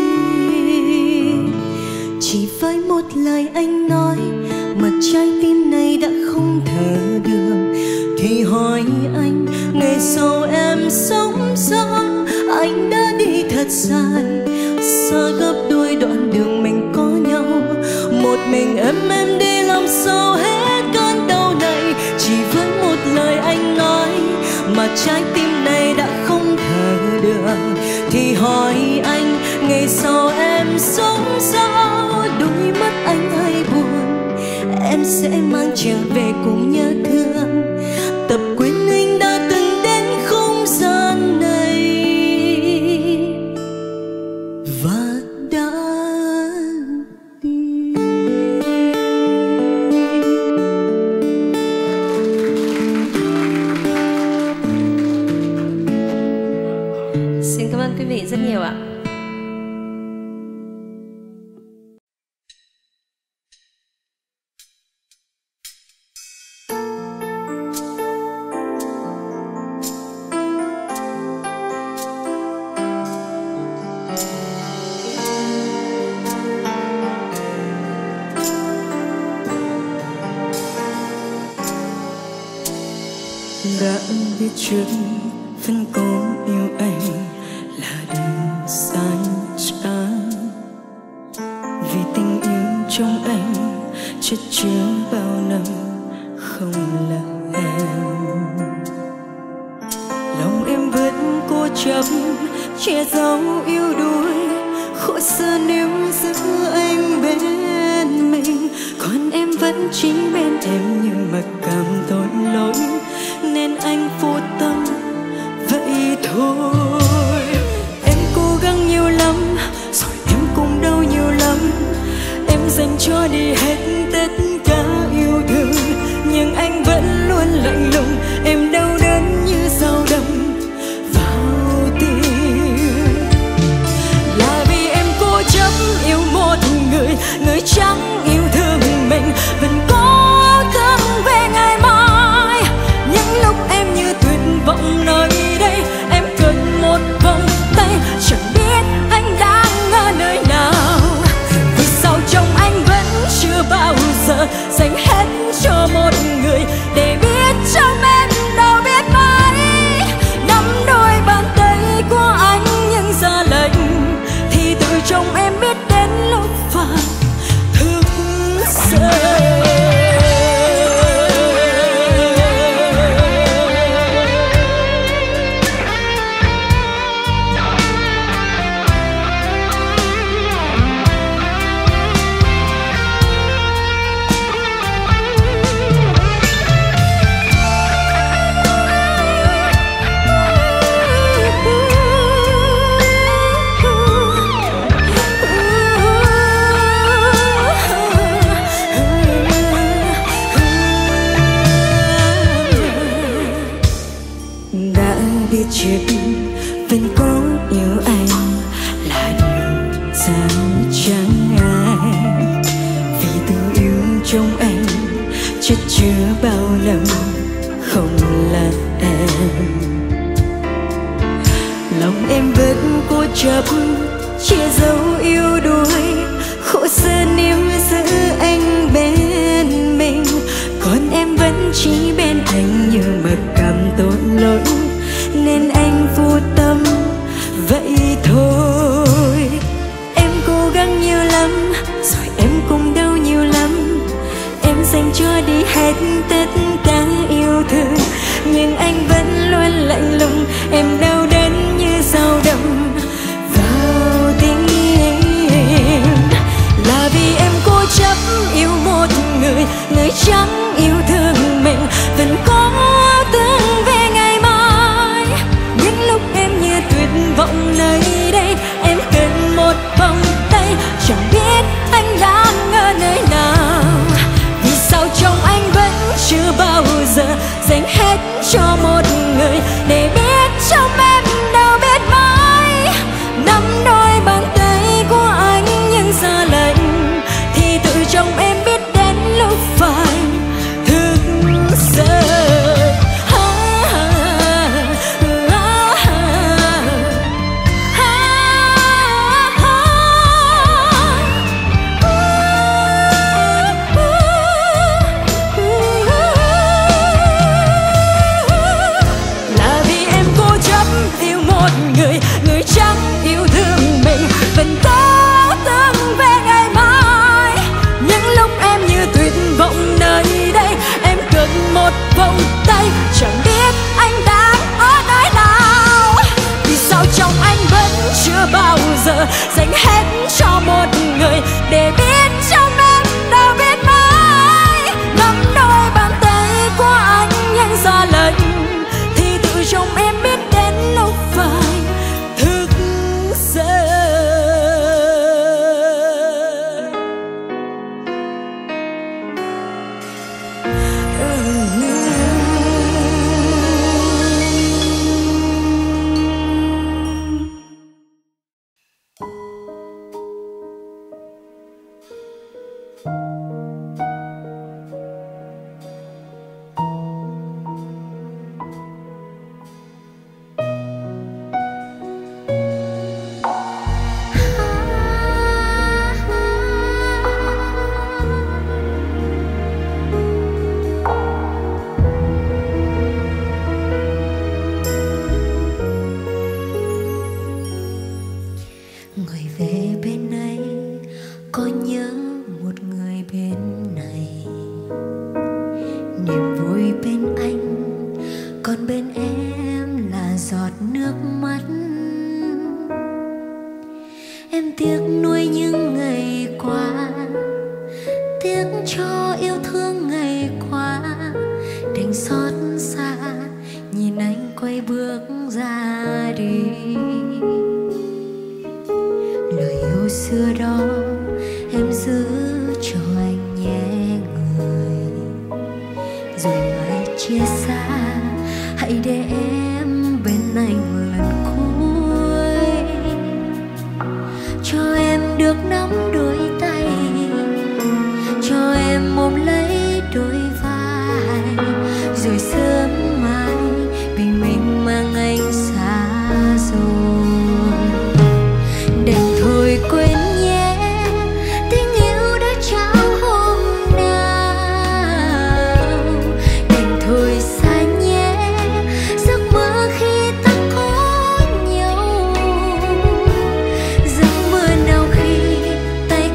Chỉ với một lời anh nói mà trái tim này đã không thở được, thì hỏi anh ngày sau em sống sao? Anh đã đi thật dài, xa gấp đôi đoạn đường mình có nhau. Một mình em em đi làm sao hết cơn đau này. Chỉ với một lời anh nói mà trái tim này đã không thở được, thì hỏi anh ngày sau em sống sao? Đôi mắt anh hay buồn, em sẽ mang chàng về cùng nhớ thương, tập quên anh đã từng đến không gian này và đã đi. Xin cảm ơn quý vị rất nhiều ạ. Đã biết trước vẫn cố yêu anh là điều sai trái, vì tình yêu trong anh chất chứa bao năm không là em. Lòng em vẫn cố chấp che giấu yêu đuối, khổ sở nếu giữ anh bên mình, còn em vẫn chỉ bên em nhưng mà cảm tội lỗi nên anh vô tâm vậy thôi. Em cố gắng nhiều lắm rồi em cũng đau nhiều lắm, em dành cho đi hết tất cả yêu thương, nhưng anh vẫn luôn lạnh lùng. Em đau đớn như dao đâm vào tim, là vì em cố chấp yêu một người, người chẳng yêu thương mình. Vẫn cố gắng về ngày mai, những lúc em như tuyệt vọng nơi đây, em cần một vòng tay, chẳng biết anh đang ở nơi nào. Vì sao trong anh vẫn chưa bao giờ dành hết cho một người, để biết trong em đâu biết mấy. Nắm đôi bàn tay của anh nhưng ra lệnh, thì từ trong em biết đến lúc phải thức dậy. trong anh chất chứa bao năm không là em. Lòng em vẫn cố chấp che giấu yêu đuối, khổ sở níu giữ anh bên mình, còn em vẫn chỉ bên anh như mặc cảm tội lỗi nên anh vô tâm vậy thôi. Em cố gắng nhiều lắm rồi em cũng đau nhiều lắm, em dành cho đi hết tất cả yêu thương, nhưng anh vẫn luôn lạnh lùng, em đau đớn như dao đâm vào tim. Là vì em cố chấp yêu một người, người chẳng yêu thương mình, vẫn có tương về ngày mai. Những lúc em như tuyệt vọng nơi đây, em cần một vòng tay, chẳng biết anh đang ở nơi nào. Vì sao trong anh vẫn chưa bao giờ dành hết cho một người, để biết trong em đâu biết mãi. Nắm đôi bàn tay của anh nhưng ra lệnh, thì tự trong em biết đến lúc phải thức giấc. Là vì em cố chấp yêu một người, người chẳng yêu thương mình, vẫn có tương về ngày mai. Những lúc em như tuyệt vọng nơi đây, em cần một vòng tay, chẳng biết anh đang ở nơi nào. Vì sao trong anh vẫn chưa bao giờ dành hết cho một người, để biết trong em đâu biết mãi. Nắm đôi bàn tay của anh nhanh ra lệnh, thì tự trong em biết đến lúc phải thức giấc. Người về bên này có nhớ một người bên này, niềm vui bên anh còn bên em là giọt nước mắt. Em tiếc nuối những ngày qua, tiếc cho yêu thương ngày qua, đành xót xa nhìn anh quay bước ra đi. Lời yêu xưa đó em giữ cho anh nhé người, rồi mai chia xa hãy để em bên anh lần cuối. Cho em được nắm đôi tay, cho em ôm lấy đôi vai, rồi sớm mai bình minh mang anh xa rồi. Đành thôi quên nhé tình yêu đã trao hôm nào, đành thôi xa nhé giấc mơ khi ta có nhau. Giấc mơ nào khi tay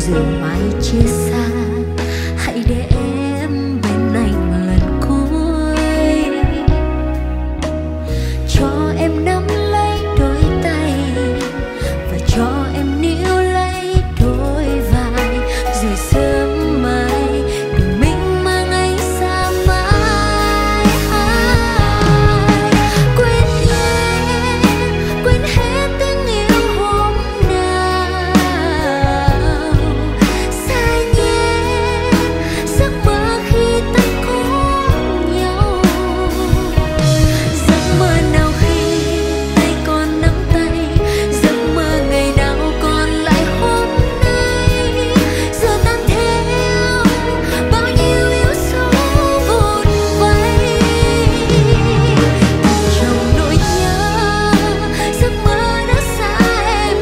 giờ mãi chia xa, hãy để em bên anh lần cuối, cho em nắm lấy đôi tay và cho em níu lấy đôi vai, rồi sớm mai đừng mình mang anh xa mãi. Quên nhé, quên hết tiếng yêu hôm nào, xa nhé giấc mơ khi ta có nhau, giấc mơ nào khi tay còn nắm tay, giấc mơ ngày nào còn lại hôm nay, giờ tan theo bao nhiêu yếu số vụn vay. Trong nỗi nhớ giấc mơ đã xa em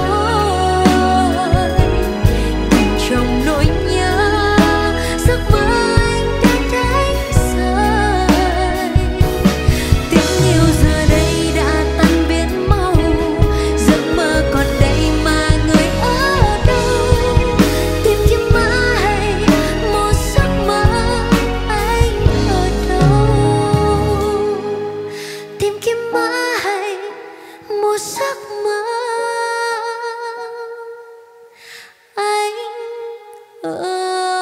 rồi, trong nỗi nhớ giấc mơ anh đã đánh rơi. Tình yêu giờ đây đã tan biến mau, giấc mơ còn đây mà người ở đâu, tìm kiếm mãi một giấc mơ anh ở đâu, tìm kiếm mãi một giấc mơ anh ở đâu.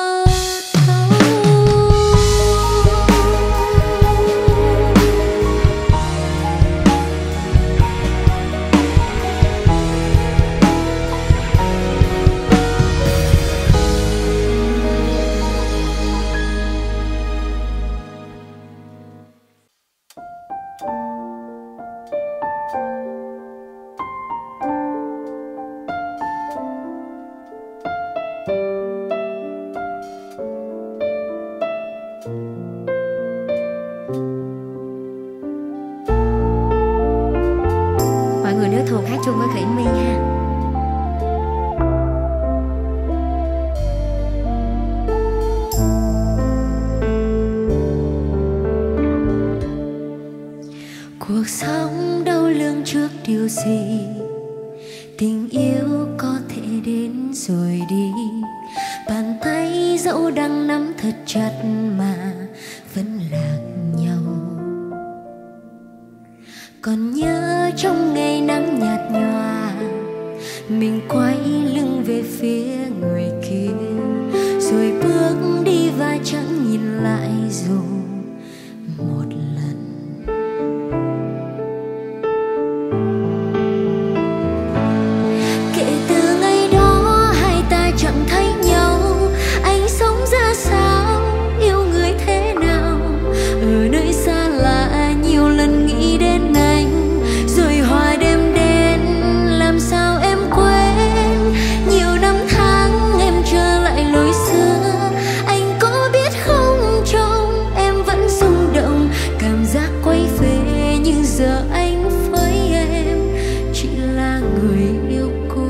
Mọi người nếu thuộc hát chung với Khỉ My ha. Cuộc sống đau lương trước điều gì, tình yêu có thể đến rồi đi, bàn tay dẫu đang nắm thật chặt mà vẫn lạc nhau. Còn nhớ trong ngày nắng nhạt nhòa, mình quay lưng về phía người kia, rồi bước đi và chẳng nhìn lại dù một lần. Kể từ ngày đó hai ta chẳng thấy nhau, anh sống ra sao, yêu người thế nào, ở nơi xa lạ nhiều lần nghĩ đến anh, rồi hòa đêm đến làm sao em quên. Nhiều năm tháng em trở lại lối xưa, anh có biết không, trong em vẫn rung động, cảm giác quay về, nhưng giờ anh với em chỉ là người yêu cũ.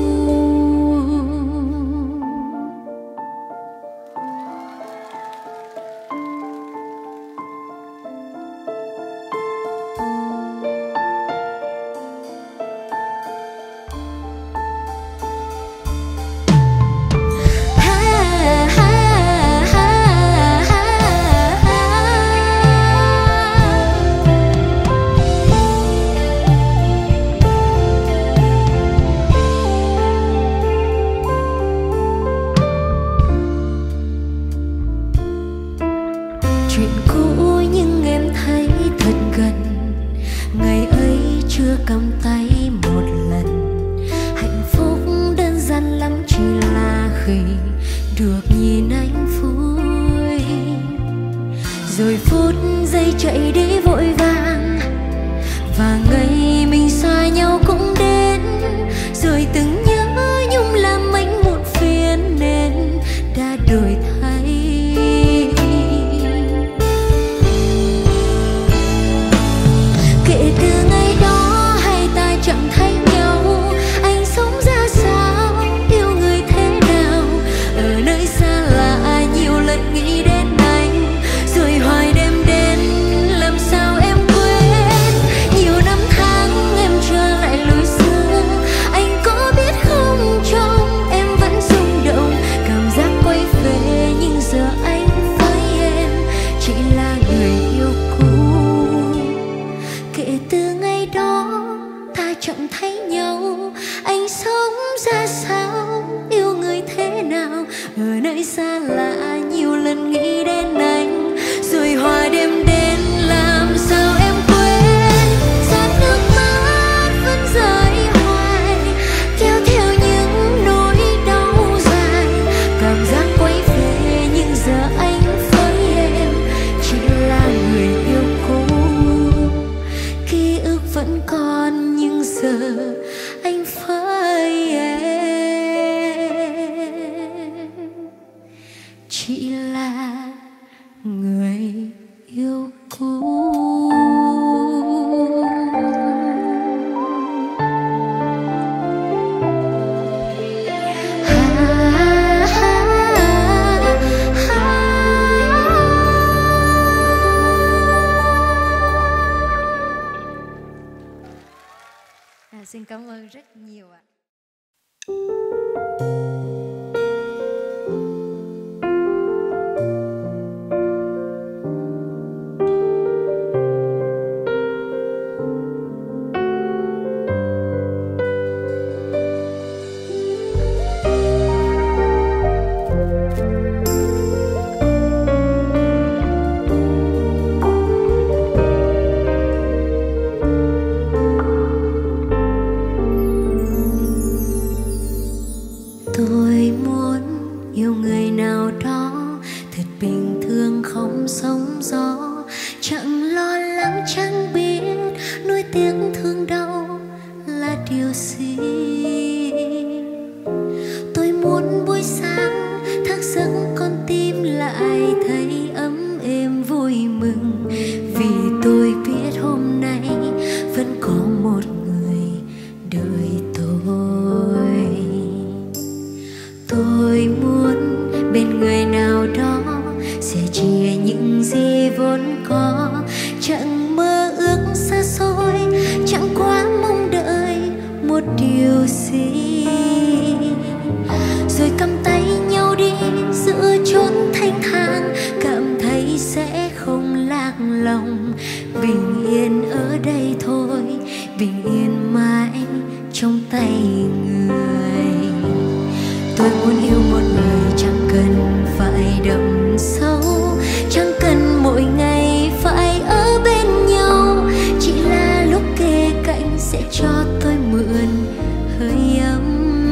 Chuyện cũ nhưng em thấy thật gần, ngày ấy chưa cầm tay một lần, hạnh phúc đơn giản lắm chỉ là khi được nhìn anh vui, rồi phút giây chạy đi vội vàng, và ngày mình xa nhau cũng đến, rồi từng nhớ nhung làm anh một phiền nên đã đổi thay. Kể từ ngày đó hai ta chẳng thấy nhau, anh sống ra sao, yêu người thế nào, ở nơi xa lạ nhiều lần nghĩ đến anh, rồi hoài đêm đến làm nhau. Anh sống ra sao, yêu người thế nào, ở nơi xa lạ nhiều lần nghĩ đến anh. Rồi hòa đêm đến làm sao em quên, giọt nước mắt vẫn rơi hoài, kéo theo những nỗi đau dài. Cảm giác quay về nhưng giờ anh với em chỉ là người yêu cũ. Ký ức vẫn còn nhưng giờ anh với em chỉ là người yêu cũ. À, xin cảm ơn rất nhiều ạ. Tôi muốn yêu người nào đó thật bình thường không sóng gió, chẳng lo lắng chẳng biết nuối tiếc thương đau là điều gì. Tôi muốn buổi sáng thức giấc con tim lại thấy ấm êm vui mừng, vì tôi biết hôm nay vẫn có một người đợi tôi. Tôi muốn bên người nào đó sẽ chia những gì vốn có, chẳng mơ ước xa xôi, chẳng quá mong đợi một điều gì. Rồi cầm tay nhau đi giữa chốn thanh thang, cảm thấy sẽ không lạc lòng. Bình yên ở đây thôi, bình yên mãi trong tay người. Tôi muốn yêu một người chẳng cần phải đậm sâu, chẳng cần mỗi ngày phải ở bên nhau, chỉ là lúc kề cạnh sẽ cho tôi mượn hơi ấm.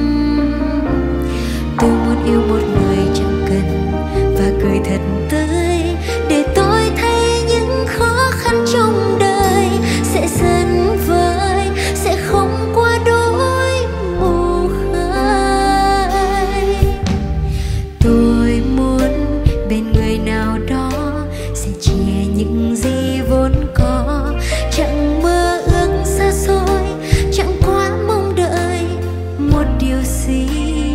Tôi muốn yêu một người chẳng cần và cười thật tươi, để tôi thấy những khó khăn trong đời sẽ dần vơi, sẽ không qua đôi mù khơi. Tôi muốn bên người nào đó sẽ chia những gì vốn có, chẳng mơ ước xa xôi, chẳng quá mong đợi một điều gì.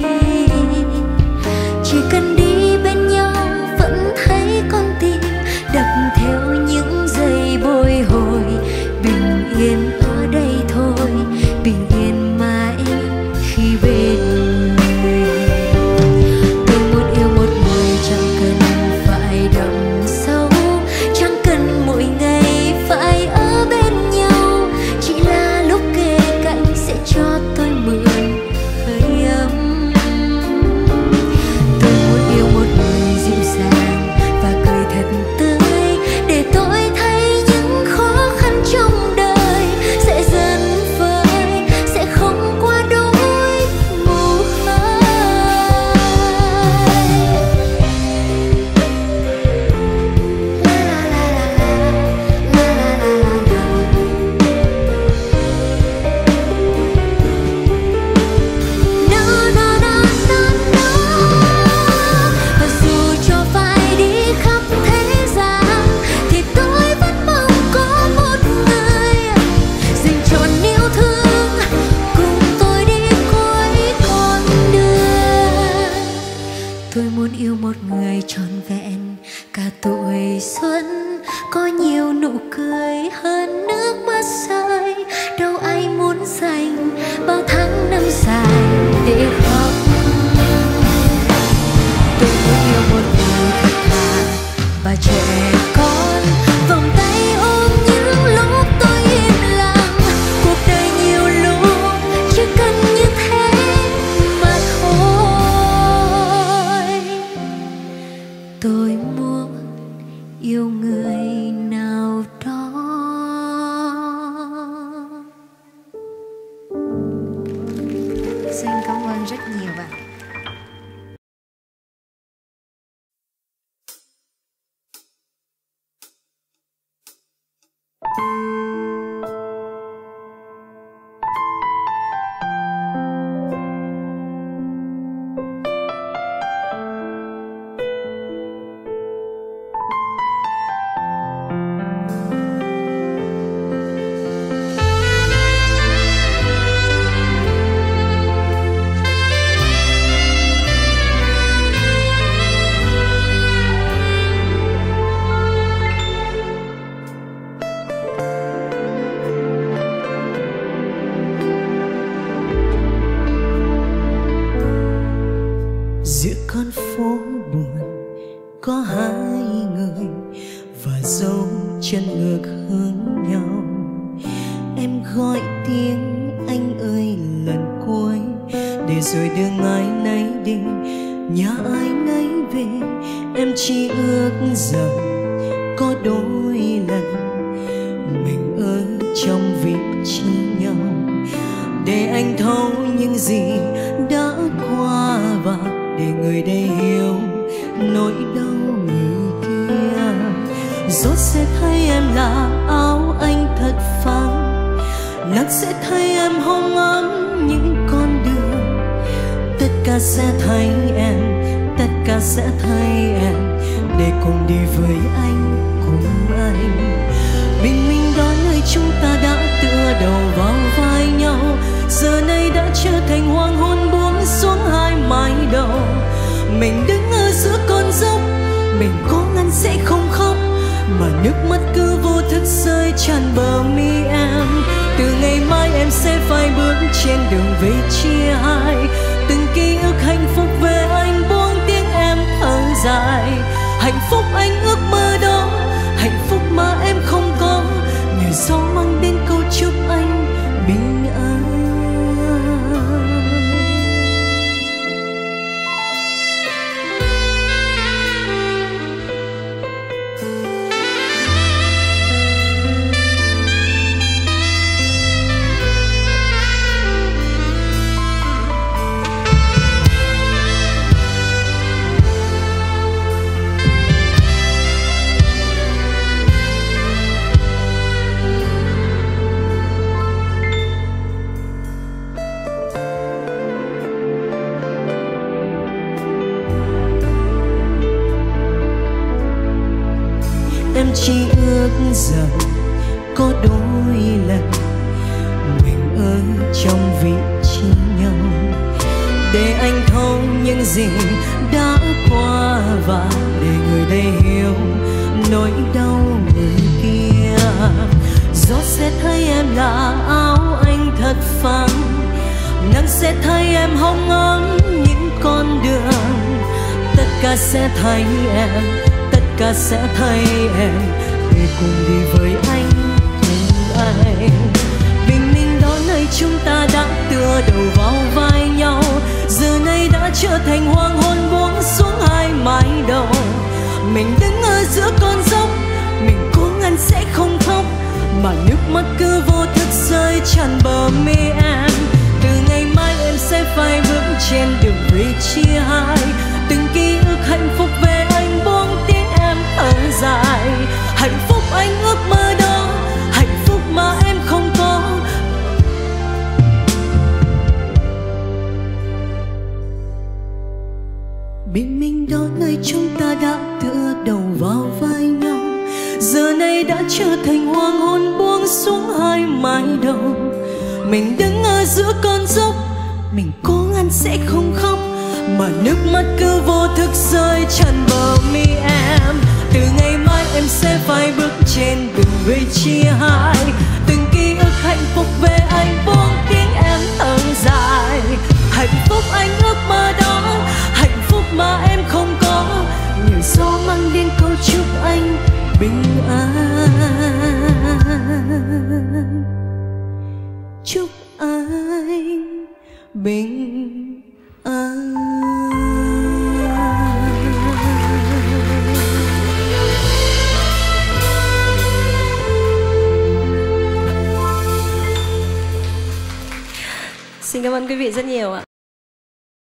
Chỉ cần đi bên nhau vẫn thấy con tim đập theo những giây bồi hồi. Bình yên ở đây thôi, bình yên mãi khi bên người. Tôi muốn yêu một người chẳng cần phải đậm sâu, chẳng cần mỗi ngày phải ở bên nhau, chỉ là lúc kề cạnh sẽ cho tôi mượn hơi ấm. Tôi muốn yêu một người dịu dàng và cười thật tươi, để tôi thấy những khó khăn trong đời sẽ dần vơi, sẽ không qua đôi mù khơi. La la la la la, la la la la la. No no no no no. Và dù cho phải đi khắp thế gian thì tôi vẫn mong có một người dành trọn yêu thương cùng tôi đi cuối con đường. Tôi muốn yêu một người trọn vẹn cả tuổi xuân, có nhiều nụ cười hơn nước mắt rơi. Đâu ai muốn dành bao tháng năm dài để khóc. Tôi muốn yêu một người thật thà và trẻ con, vòng tay ôm những lúc tôi im lặng. Cuộc đời nhiều lúc rất nhiều ạ. Giữa con phố buồn có hai người và dấu chân ngược hướng nhau. Em gọi tiếng anh ơi lần cuối, để rồi đường ai nấy đi, nhà ai nấy về. Em chỉ ước rằng có đôi lần mình ở trong vị trí nhau, để anh thấu những gì đã qua và để người đây hiểu nỗi đau người kia. Gió sẽ thấy em là áo anh thật phẳng, nắng sẽ thấy em hôn ấm những con đường. Tất cả sẽ thấy em, tất cả sẽ thấy em, để cùng đi với anh, cùng anh. Bình minh đó nơi chúng ta đã tựa đầu vào vai nhau, giờ này đã trở thành hoàng hôn buông xuống hai mái đầu. Mình đứng ở giữa con dốc, mình cố ngăn sẽ không khóc, mà nước mắt cứ vô thức rơi tràn bờ mi em. Từ ngày mai em sẽ phải bước trên đường về chia hai, từng ký ức hạnh phúc về anh buông tiếng em thở dài. Hạnh phúc anh ước mơ đó, hạnh phúc mà em không có, nhờ gió mang đến câu chúc anh bình an. Em chỉ ước rằng có đôi lần mình ở trong vị trí nhau, để anh thấu những gì đã qua và để người đây hiểu nỗi đau người kia. Gió sẽ thấy em là áo anh thật phẳng, nắng sẽ thấy em hồng ấm những con đường. Tất cả sẽ thấy em, tất cả sẽ thấy em, để cùng đi với anh, cùng anh. Bình minh đó nơi chúng ta đã tựa đầu vào vai nhau, giờ này đã trở thành hoàng hôn buông xuống hai mái đầu. Mình đứng ở giữa con dốc, mình cố ngăn sẽ không khóc, mà nước mắt cứ vô thức rơi tràn bờ mi em. Từ ngày mai em sẽ phải bước trên đường về chia hai, từng ký ức hạnh phúc về anh buông tiếng em thở dài. Hạnh phúc anh ước mơ đó, hạnh phúc mà em không có. Bình minh đó nơi chúng ta đã tựa đầu vào vai nhau, giờ này đã trở thành hoàng hôn buông xuống hai mái đầu. Mình đứng ở giữa con dốc, mình cố ngăn sẽ không khóc, mà nước mắt cứ vô thức rơi tràn bờ mi em. Từ ngày mai em sẽ phải bước trên đường về chia hai, từng ký ức hạnh phúc về anh buông tiếng em thở dài. Hạnh phúc anh ước mơ đó, hạnh phúc mà em không có, nhờ gió mang đến câu chúc anh bình an. Chúc anh bình an. Xin cảm ơn quý vị rất nhiều ạ.